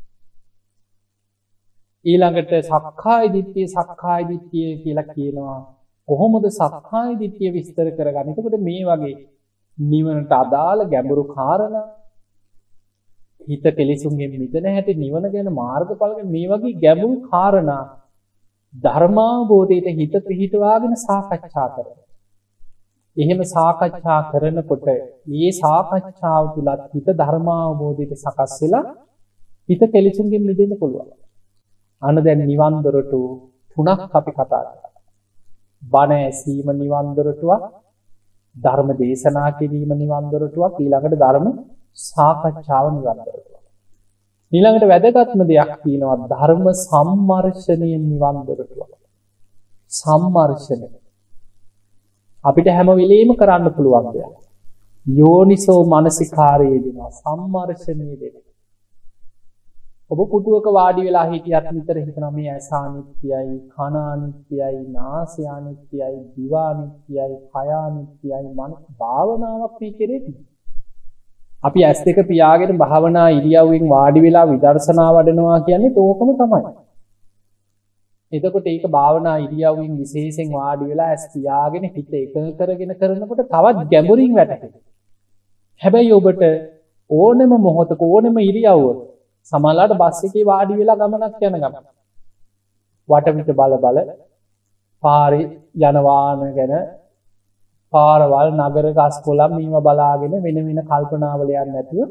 ඊළඟට සක්කාය දිට්ඨිය සක්කාය දිට්ඨිය කියලා කියනවා. කොහොමද සක්කාය දිට්ඨිය විස්තර කරගන්නේ? එතකොට මේ වගේ නිවනට අදාළ ගැඹුරු කාරණා, හිත කෙලෙසුන්ගෙන් මිදෙන හැටි, නිවන ගැන මාර්ගඵල ගැන මේ වගේ ගැඹුරු කාරණා ධර්මාවබෝධයට හිත පිහිටවාගෙන සාකච්ඡා කරනවා. එහෙම සාකච්ඡා කරනකොට මේ සාකච්ඡාව තුලත් හිත ධර්මාවබෝධයට සකස් වෙලා හිත කෙලෙසුන්ගෙන් මිදෙන්න පුළුවන්. අන්න දැන් නිවන් දොරටු තුනක් අපි කතා කරා. බණ ඇසීම නිවන් දොරටුවක්, ධර්ම දේශනා කිරීම නිවන් දොරටුවක්, ඊළඟට ධර්ම සාකච්ඡාව නිවන් දොරටුවක්. ඊළඟට වැදගත්ම දෙයක් තියෙනවා ධර්ම සම්මර්ෂණයෙන් නිවන් දොරටුවක්. සම්මර්ෂණය අපිට හැම වෙලෙම කරන්න පුළුවන් දෙයක්. යෝනිසෝ මනසිකාරයේ දෙනවා සම්මර්ෂණයේ දෙනවා. ඔබ පුටුවක වාඩි වෙලා හිටියත් නිතර හිතනවා මේ ඇස අනිත්‍යයි, කන අනිත්‍යයි, නාසය අනිත්‍යයි, දිව අනිත්‍යයි, කය අනිත්‍යයි. මන භාවනාවක් මේ කෙරෙන්නේ. අපි ඇස් දෙක පියාගෙන භාවනා ඉරියව්වෙන් වාඩි වෙලා විදර්ශනා වඩනවා කියන්නේ ඕකම තමයි. එතකොට ඒක භාවනා ඉරියව්වෙන් විශේෂයෙන් වාඩි වෙලා ඇස් පියාගෙන හිත එකඟ කරගෙන කරනකොට තවත් ගැඹුරින් වැටහෙනවා. හැබැයි ඔබට ඕනෙම මොහොතක ඕනෙම ඉරියව්වක සමහරවිට බස් එකේ වාඩි වෙලා ගමනක් යන ගමන් වටපිට බල බල පාරේ යන වාහන ගැන පාරවල් නගර ගස්කොළන් මේව බලාගෙන වෙන වෙන කල්පනාවල යන්නේ නැතුව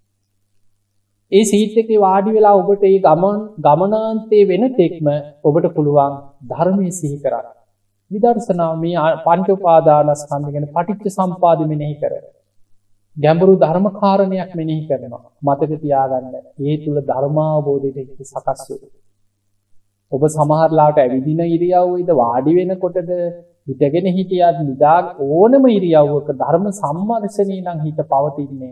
ඒ සීට් එකේ වාඩි වෙලා ඔබට මේ ගමන ගමනාන්තයේ වෙන තෙක්ම ඔබට පුළුවන් ධර්මයේ සිහි කරගන්න. විදර්ශනා මේ පංච උපාදානස්කන්ධ ගැන පටිච්ච සම්පදාය මෙනෙහි කරගන්න. ගැඹුරු ධර්ම කාරණයක් මෙනෙහි කරනවා. මතක තියාගන්න ඒ තුල ධර්මාවබෝධයට සකස් වෙනවා. ඔබ සමහරලාට ඇවිදින ඉරියව්වෙද වාඩි වෙනකොටද හිතගෙන හිටියත් නිදා ඕනම ඉරියව්වක ධර්ම සම්මර්ෂණේ නම් හිත පවතින්නේ.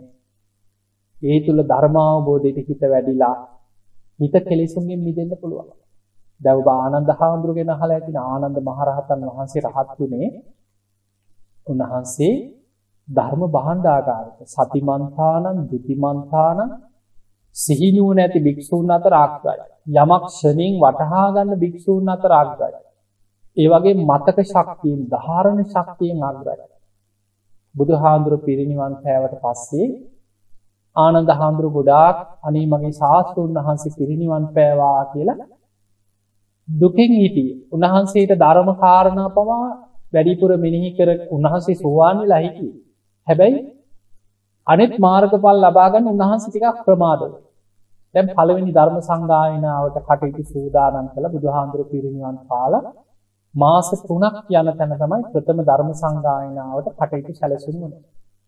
ඒ තුල ධර්මාවබෝධයට හිත වැඩිලා හිත කෙලෙසුන්ගෙන් මිදෙන්න පුළුවන්. දැන් ඔබ ආනන්ද හාමුදුරුවෝ ගැන අහලා ඇතින ආනන්ද මහරහතන් වහන්සේ රහත් වුණේ උන්වහන්සේ ධර්ම භාණ්ඩාගාරික සතිමන්තානං දුතිමන්තානං සිහි නුවණ ඇති භික්ෂූන් අතර අග්‍රයි. යමක් ක්ෂණයෙන් වටහා ගන්න භික්ෂූන් අතර අග්‍රයි. ඒ වගේ මතක ශක්තියෙන් ධාරණ ශක්තියෙන් අග්‍රයි. බුදුහාඳුරු පිරිනිවන් පෑවට පස්සේ ආනන්ද හාමුදුරු ගොඩාක් අනේ මගේ ශාස්ත්‍රඥ වහන්සේ පිරිනිවන් පෑවා කියලා දුකෙන් හිටියේ. උන්වහන්සේට ධර්ම කාරණා පවා වැඩිපුර මෙනෙහි කර උන්වහන්සේ සෝවාන් වෙලා හිටියේ. හැබැයි අනෙත් මාර්ගඵල ලබා ගන්න උන්වහන්සේ ටිකක් ප්‍රමාද වුණා. දැන් පළවෙනි ධර්ම සංගායනාවට කටයුතු සූදානම් කළ බුදුහාඳුරු පිරිනිවන් පාලා මාස තුනක් යන තැන තමයි ප්‍රථම ධර්ම සංගායනාවට කටයුතු සැලසුම් වුණේ.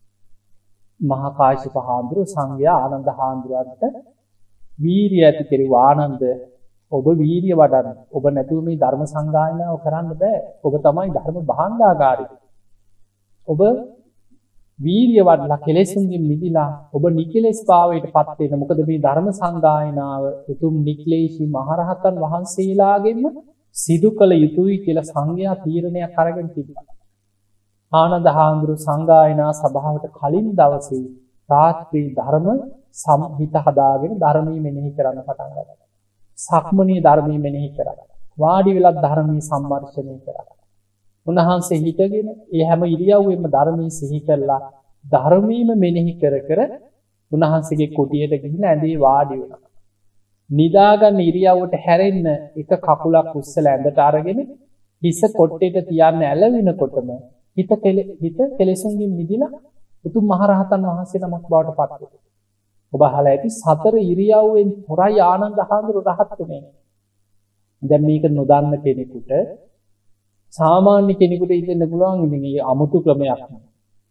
මහා කාශ්‍යප හාමුදුරුවෝ සංඝයා ආනන්ද හාමුදුරුවන්ට වීරිය ඇති කෙරුවා. ආනන්ද ඔබ වීරිය වඩන්න. ඔබ නැතුව මේ ධර්ම සංගායනාව කරන්න බෑ. ඔබ තමයි ධර්ම භාණ්ඩාගාරික. ඔබ වීරිය වඩලා කෙලෙසුන්ගෙන් මිදිලා ඔබ නිකලෙස් භාවයට පත් වෙන. මොකද මේ ධර්ම සංගායනාව උතුම් නික්ලේශී මහරහතන් වහන්සේලාගෙන්ම සිදු කළ යුතුයි කියලා සංඝයා තීරණයක් අරගෙන තිබුණා. ආනන්ද හාමුදුරුවෝ සංගායනා සභාවට කලින් දවසේ රාත්‍රී ධර්ම සම්හිත හදාගෙන ධර්මයේ මෙනෙහි කරන්න පටන් ගත්තා. සක්මණේ ධර්මයේ මෙනෙහි කරා. වාඩි වෙලා ධර්මයේ සම්මර්ෂණය කරා. උන්වහන්සේ හිතගෙන ඒ හැම ඉරියව්වෙම ධර්මයේ සිහි කරලා ධර්මයේම මෙනෙහි කර කර උන්වහන්සේගේ කුටියට ගිහින් ඇඳේ වාඩි වුණා. නිදාගන්න ඉරියව්වට හැරෙන්න එක කකුලක් උස්සලා ඇඳට අරගෙන හිස කොට්ටේට තියන්න ඇලවෙනකොටම හිත කෙල හිත කෙලෙසුන්ගෙන් මිදිලා උතුම් මහරහතන් වහන්සේ නමක් බවට පත් වුණා. ඔබ අහලා ඇති සතර ඉරියව්වෙන් තොරයි ආනන්ද හාමුදුරුවෝ රහත් වුණේ. දැන් මේක නොදන්න කෙනෙකුට සාමාන්‍ය කෙනෙකුට හිතෙන්න පුළුවන් ඉතින් මේ අමුතු ක්‍රමයක් නෙමෙයි.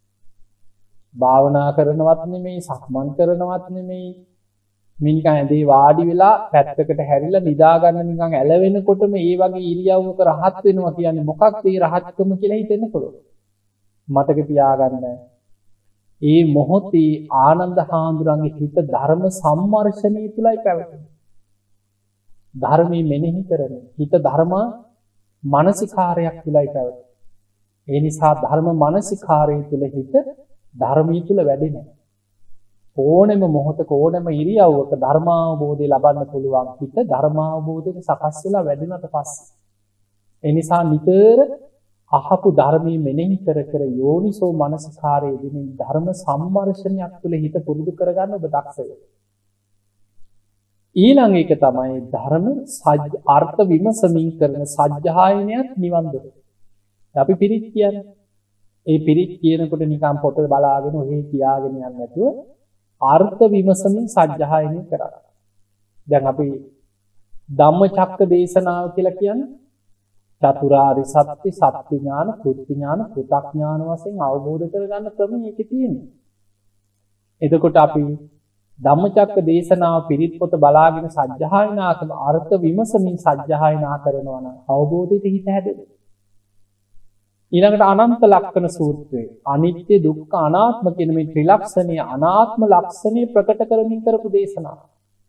භාවනා කරනවත් නෙමෙයි, සක්මන් කරනවත් නෙමෙයි. මිනිකන් ඇඳේ වාඩි වෙලා පැත්තකට හැරිලා නිදා ගන්න නිකන් ඇලවෙනකොටම ඒ වගේ ඉරියව්වක රහත් වෙනවා කියන්නේ මොකක්ද ඒ රහත්කම කියලා හිතෙන්න පුළුවන්. මතක තියාගන්න ඒ මොහොතේ ආනන්ද හාමුදුරන්ගේ හිත ධර්ම සම්මර්ෂණය තුලයි පැවතුනේ. ධර්මයේ මෙනෙහි කරන හිත ධර්ම මානසිකාරයක් තුලයි පැවතුනේ. ඒ නිසා ධර්ම මානසිකාරය තුල හිත ධර්මයේ තුල වැඩෙනවා. ඕනෙම මොහොතක ඕනෙම ඉරියව්වක ධර්මාවබෝධය ලබන්න පුළුවන් හිත ධර්මාවබෝධයට සකස් වෙලා වැඩුණාට පස්සේ ඒ නිසා නිතර අහපු ධර්මයේ මෙනෙහි කර කර යෝනිසෝ මනසිකාරයේ දිනින් ධර්ම සම්මර්ෂණයක් තුළ හිත පුරුදු කරගන්න ඔබ දක්ෂ වෙන්න. ඊළඟ එක තමයි ධර්ම සත්‍ය අර්ථ විමසමින් කරන සත්‍යයනයත් නිවන් දොර. අපි පිරිත් කියන්නේ. ඒ පිරිත් කියනකොට නිකන් පොත බලාගෙන ඔහේ කියාගෙන යන්නේ නැතුව අර්ථ විමසමින් සත්‍යයනය කරා. දැන් අපි ධම්මචක්ක දේශනාව කියලා කියන්නේ චතුරාර්ය සත්‍ය, සත්‍ය ඥාන, කෘත්‍ය ඥාන, කෘතඥාන වශයෙන් අවබෝධ කරගන්න ක්‍රමය ඒකේ තියෙනවා. එතකොට අපි ධම්මචක්ක දේශනාව පිරිත් පොත බලාගෙන සජ්ජහායනා කරන අර්ථ විමසමින් සජ්ජහායනා කරනවා නම් අවබෝධයට හිත හැදෙනවා. ඊළඟට අනන්ත ලක්ෂණ සූත්‍රයේ අනිත්‍ය, දුක්ඛ, අනාත්ම කියන මේ ත්‍රිලක්ෂණයේ අනාත්ම ලක්ෂණය ප්‍රකට කරමින් කරපු දේශනාව.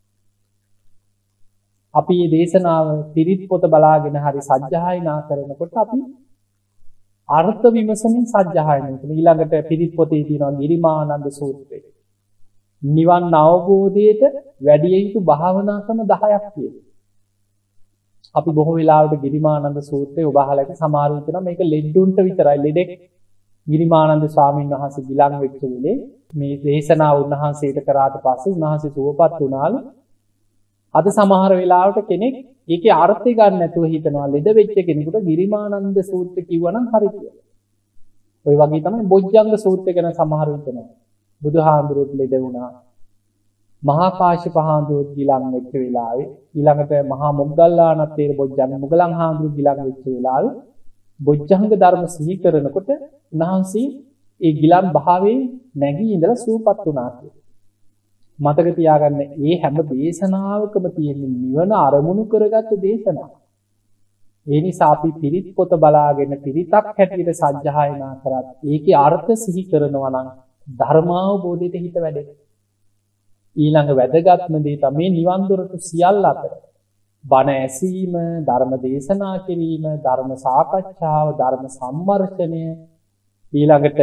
අපි මේ දේශනාව පිරිත් පොත බලාගෙන හරි සජ්ජහායනා කරනකොට අපි අර්ථ විමසමින් සජ්ජහායනා කරනවා. ඊළඟට පිරිත් පොතේ තියෙනවා ගිරිමානන්ද සූත්‍රය. නිවන් අවබෝධයට වැඩි යුතු භාවනා ක්‍රම දහයක් තියෙනවා. අපි බොහෝ වෙලාවට ගිරිමානන්ද සූත්‍රය ඔබ අහලා ඇති. සමහර විට නම් මේක ලෙඩුන්ට විතරයි. ලෙඩෙක් ගිරිමානන්ද ස්වාමීන් වහන්සේ ගිලන් වෙච්ච වෙලේ මේ දේශනාව උන්වහන්සේට කරාට පස්සේ උන්වහන්සේ සුවපත් වුණාලු. අද සමහර වෙලාවට කෙනෙක් ඒකේ අර්ථය ගන්න නැතුව හිතනවා ලෙඩ වෙච්ච කෙනෙකුට ගිරිමානන්ද සූත්‍රය කිව්වනම් හරි කියලා. ඔය වගේ තමයි බොජ්ජංග සූත්‍රය ගැන සමහර හිතනවා. බුදුහාඳුරුවෝ ලෙඩ වුණා. මහා කාශ්‍යප හාමුදුරුවෝ ගිලන් වෙච්ච වෙලාවේ ඊළඟට මහා මොග්ගල්ලානත් තේර බොජ්ජංග මුගලන් හාමුදුරුවෝ ගිලන් වෙච්ච වෙලාවේ බොජ්ජංග ධර්ම සිහි කරනකොට උන්වහන්සේ ඒ ගිලන් භාවයෙන් නැගී ඉඳලා සූපත් වුණා කියලා. මතක තියාගන්න මේ හැම දේශනාවකම තියෙන නිවන අරමුණු කරගත්ත දේශනාව. ඒ නිසා අපි පිරිත් පොත බලාගෙන පිරිතක් හැටියට සජ්ජහායනා කරත් ඒකේ අර්ථ සිහි කරනවා නම් ධර්මාවබෝධයට හිත වැඩෙනවා. ඊළඟ වැදගත්ම දේ තමයි නිවන් දොරටු සියල්ල අතර බණ ඇසීම, ධර්ම දේශනා කිරීම, ධර්ම සාකච්ඡාව, ධර්ම සම්මර්ෂණය, ඊළඟට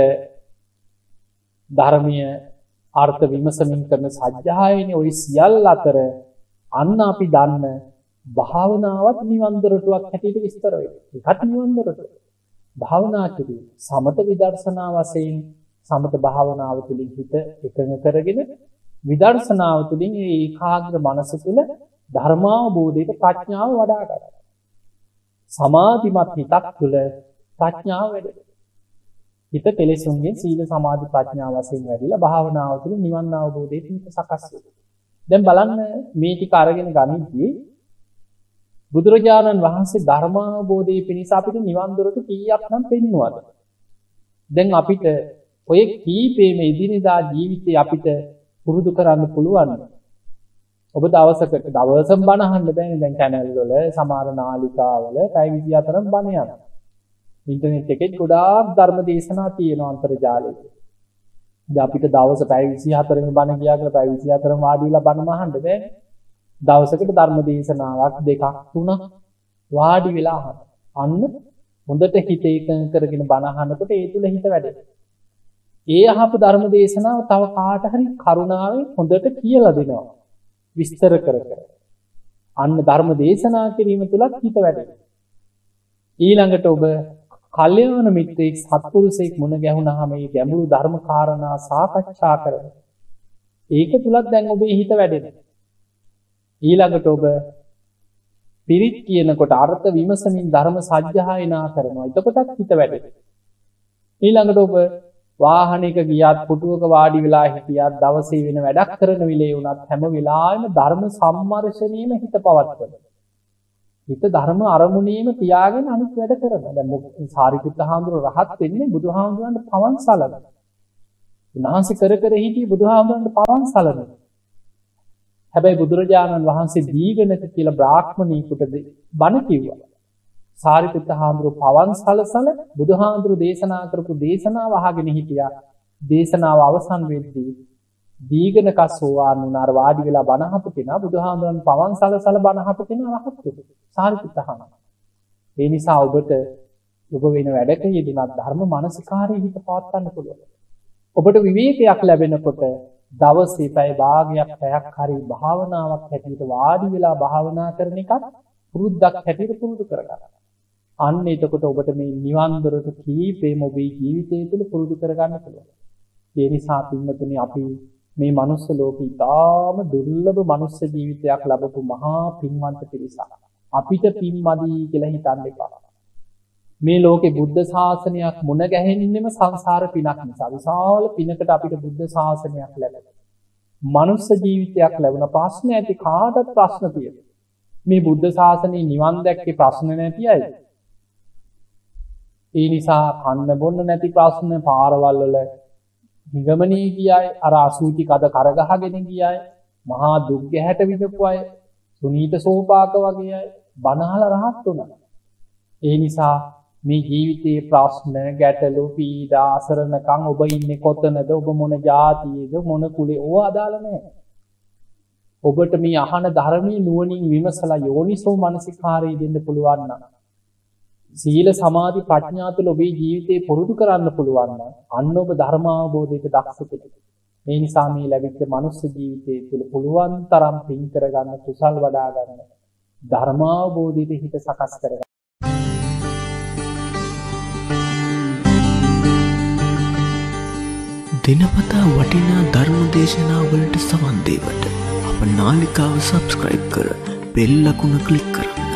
ධර්මීය අර්ථ විමසමින් කරන සජ්ජායනේ ওই සියල්ල අතර අන්න අපි දන්න භාවනාවත් නිවන් දොරටුවක් හැටියට විස්තර වෙනවා. ඒකට නිවන් දොරටුව. භාවනා කිරීම සමත විදර්ශනා වශයෙන් සමත භාවනාව තුළින් හිත එකඟ කරගෙන විදර්ශනාව තුළින් ඒ ඒකාග්‍ර මනස තුළ ධර්මාවබෝධයට ප්‍රඥාව වඩා ගන්නවා. සමාධිමත් හිතක් තුළ ප්‍රඥාව වැඩෙනවා. හිත කෙලෙසුන්ගෙන් සීල සමාධි ප්‍රඥා වශයෙන් වැඩිලා භාවනාව තුළ නිවන් අවබෝධයට හිත සකස් වෙනවා. දැන් බලන්න මේ ටික අරගෙන ගනිද්දී බුදුරජාණන් වහන්සේ ධර්මාවබෝධයේ පිණිස අපිට නිවන් දොරටු කීයක් නම් පෙන්වුවද? දැන් අපිට ඔය කීපේම එදිනෙදා ජීවිතේ අපිට පුරුදු කරන්න පුළුවන්. ඔබ දවසකට දවසම බණ අහන්න බෑනේ. දැන් channel වල සමහර නාලිකාවල පැය විසි හතරක් බණ යනවා. ඉන්ටර්නෙට් එකේ ගොඩාක් ධර්ම දේශනා තියෙනවා අන්තර්ජාලයේ. දැන් අපිට දවස් පැය විසි හතරෙම බණ ගියා කියලා පැය විසි හතරම වාඩි වෙලා බණ අහන්න බෑනේ. දවසකට ධර්ම දේශනාවක් දෙකක් තුනක් වාඩි වෙලා අහන්න. අන්න හොඳට හිත එකඟ කරගෙන බණ අහනකොට ඒ තුල හිත වැඩෙනවා. ඒ අහපු ධර්ම දේශනාව තව කාට හරි කරුණාවෙන් හොඳට කියලා දෙනවා. විස්තර කර කර. අන්න ධර්ම දේශනා කිරීම තුලත් හිත වැඩෙනවා. ඊළඟට ඔබ කල්යාණ මිත්‍රෙක් සත්පුරුෂයෙක් මුණ ගැහුණාම මේ ගැඹුරු ධර්ම කාරණා සාකච්ඡා කරනවා. ඒක තුලත් දැන් ඔබේ හිත වැඩෙනවා. ඊළඟට ඔබ පිරිත් කියනකොට අර්ථ විමසමින් ධර්ම සජ්ජායනා කරනවා. එතකොටත් හිත වැඩෙනවා. ඊළඟට ඔබ වාහනයක ගියත් පුටුවක වාඩි වෙලා හිටියත් දවසේ වෙන වැඩක් කරන වෙලේ වුණත් හැම වෙලාවෙම ධර්ම සම්මර්ෂණයෙම හිත පවත්වනවා. හිත ධර්ම අරමුණේම තියාගෙන අනිත් වැඩ කරනවා. දැන් සාරිපුත්ත හාමුදුරුවෝ රහත් වෙන්නේ බුදුහාමුදුරන්ට පවන් සලන. උන්වහන්සේ කර කර හිටියේ බුදුහාමුදුරන්ට පවන් සලන. හැබැයි බුදුරජාණන් වහන්සේ දීගණක කියලා බ්‍රාහ්මණීකට බණ කිව්වා. සාරිපුත්ත හාමුදුරුවෝ පවන් සලසල බුදුහාමුදුරුවෝ දේශනා කරපු දේශනාව අහගෙන හිටියා. දේශනාව අවසන් වෙද්දී දීගණක සෝවාන් වුණාර වාඩි වෙලා බණ අහපු කෙනා බුදුහාමුදුරන් පවන් සලසල බණ අහපු කෙනා රහත් වෙනවා. සාරිපුත්ත හාමුදුරුවෝ. ඒ නිසා ඔබට ඔබ වෙන වැඩක යෙදුණත් ධර්ම මානසිකාරයේ හිත පවත්වන්න පුළුවන්. ඔබට විවේකයක් ලැබෙනකොට දවසේ පැය භාගයක් පැයක් හරි භාවනාවක් හැටියට වාඩි වෙලා භාවනා කරන එකත් පුරුද්දක් හැටියට පුරුදු කරගන්න. අන්න එතකොට ඔබට මේ නිවන් දොරටු කීපෙම ඔබේ ජීවිතය තුළ පුරුදු කරගන්න පුළුවන්. ඒ නිසා පින්වතුනි අපි මේ මනුස්ස ලෝකේ ඉතාම දුර්ලභ මනුස්ස ජීවිතයක් ලැබපු මහා පින්වන්ත පිරිසක්. අපිට පින්මදි කියලා හිතන්න එපා. මේ ලෝකේ බුද්ධ ශාසනයක් මුණ ගැහෙන්නෙම සංසාර පිනක් නිසා. විශාල පිනකට අපිට බුද්ධ ශාසනයක් ලැබෙනවා. මනුස්ස ජීවිතයක් ලැබුණ ප්‍රශ්න ඇති කාටත් ප්‍රශ්න තියෙනවා. මේ බුද්ධ ශාසනයේ නිවන් දැක්කේ ප්‍රශ්න නැති අය. ඒ නිසා කන්න බොන්න නැති ප්‍රශ්න පාරවල් වල නිගමනයේ ගියයි අර අසුචි කඩ කරගහගෙන ගියයි මහා දුක් ගැහැට විඳපු අය සුනීත සෝපාක වගේ අය බනහල රහත් වුණා. ඒ නිසා මේ ජීවිතයේ ප්‍රශ්න ගැටලු පීඩා අසරණකම් ඔබ ඉන්නේ කොතනද ඔබ මොන ජාතියේද මොන කුලේ ඕව අදාළ නැහැ. ඔබට මේ අහන ධර්මයේ නුවණින් විමසලා යෝනිසෝ මනසිකාරය දෙන්න පුළුවන් නම් සීල සමාධි ප්‍රඥා තුළ ඔබේ ජීවිතේ පුරුදු කරන්න පුළුවන් නම් අන්න ඔබ ධර්මාවබෝධයට දක්ෂ කෙනෙක්. මේ නිසා මේ ලැබිච්ච මනුස්ස ජීවිතයේ තුළ පුළුවන් තරම් පින් කරගන්න කුසල් වඩා ගන්න ධර්මාවබෝධයට හිත සකස් කරගන්න. දිනපතා වටිනා ධර්ම දේශනා වලට සවන් දේවට අප නාලිකාව සබ්ස්ක්‍රයිබ් කර බෙල් අකුණ ක්ලික් කරන්න.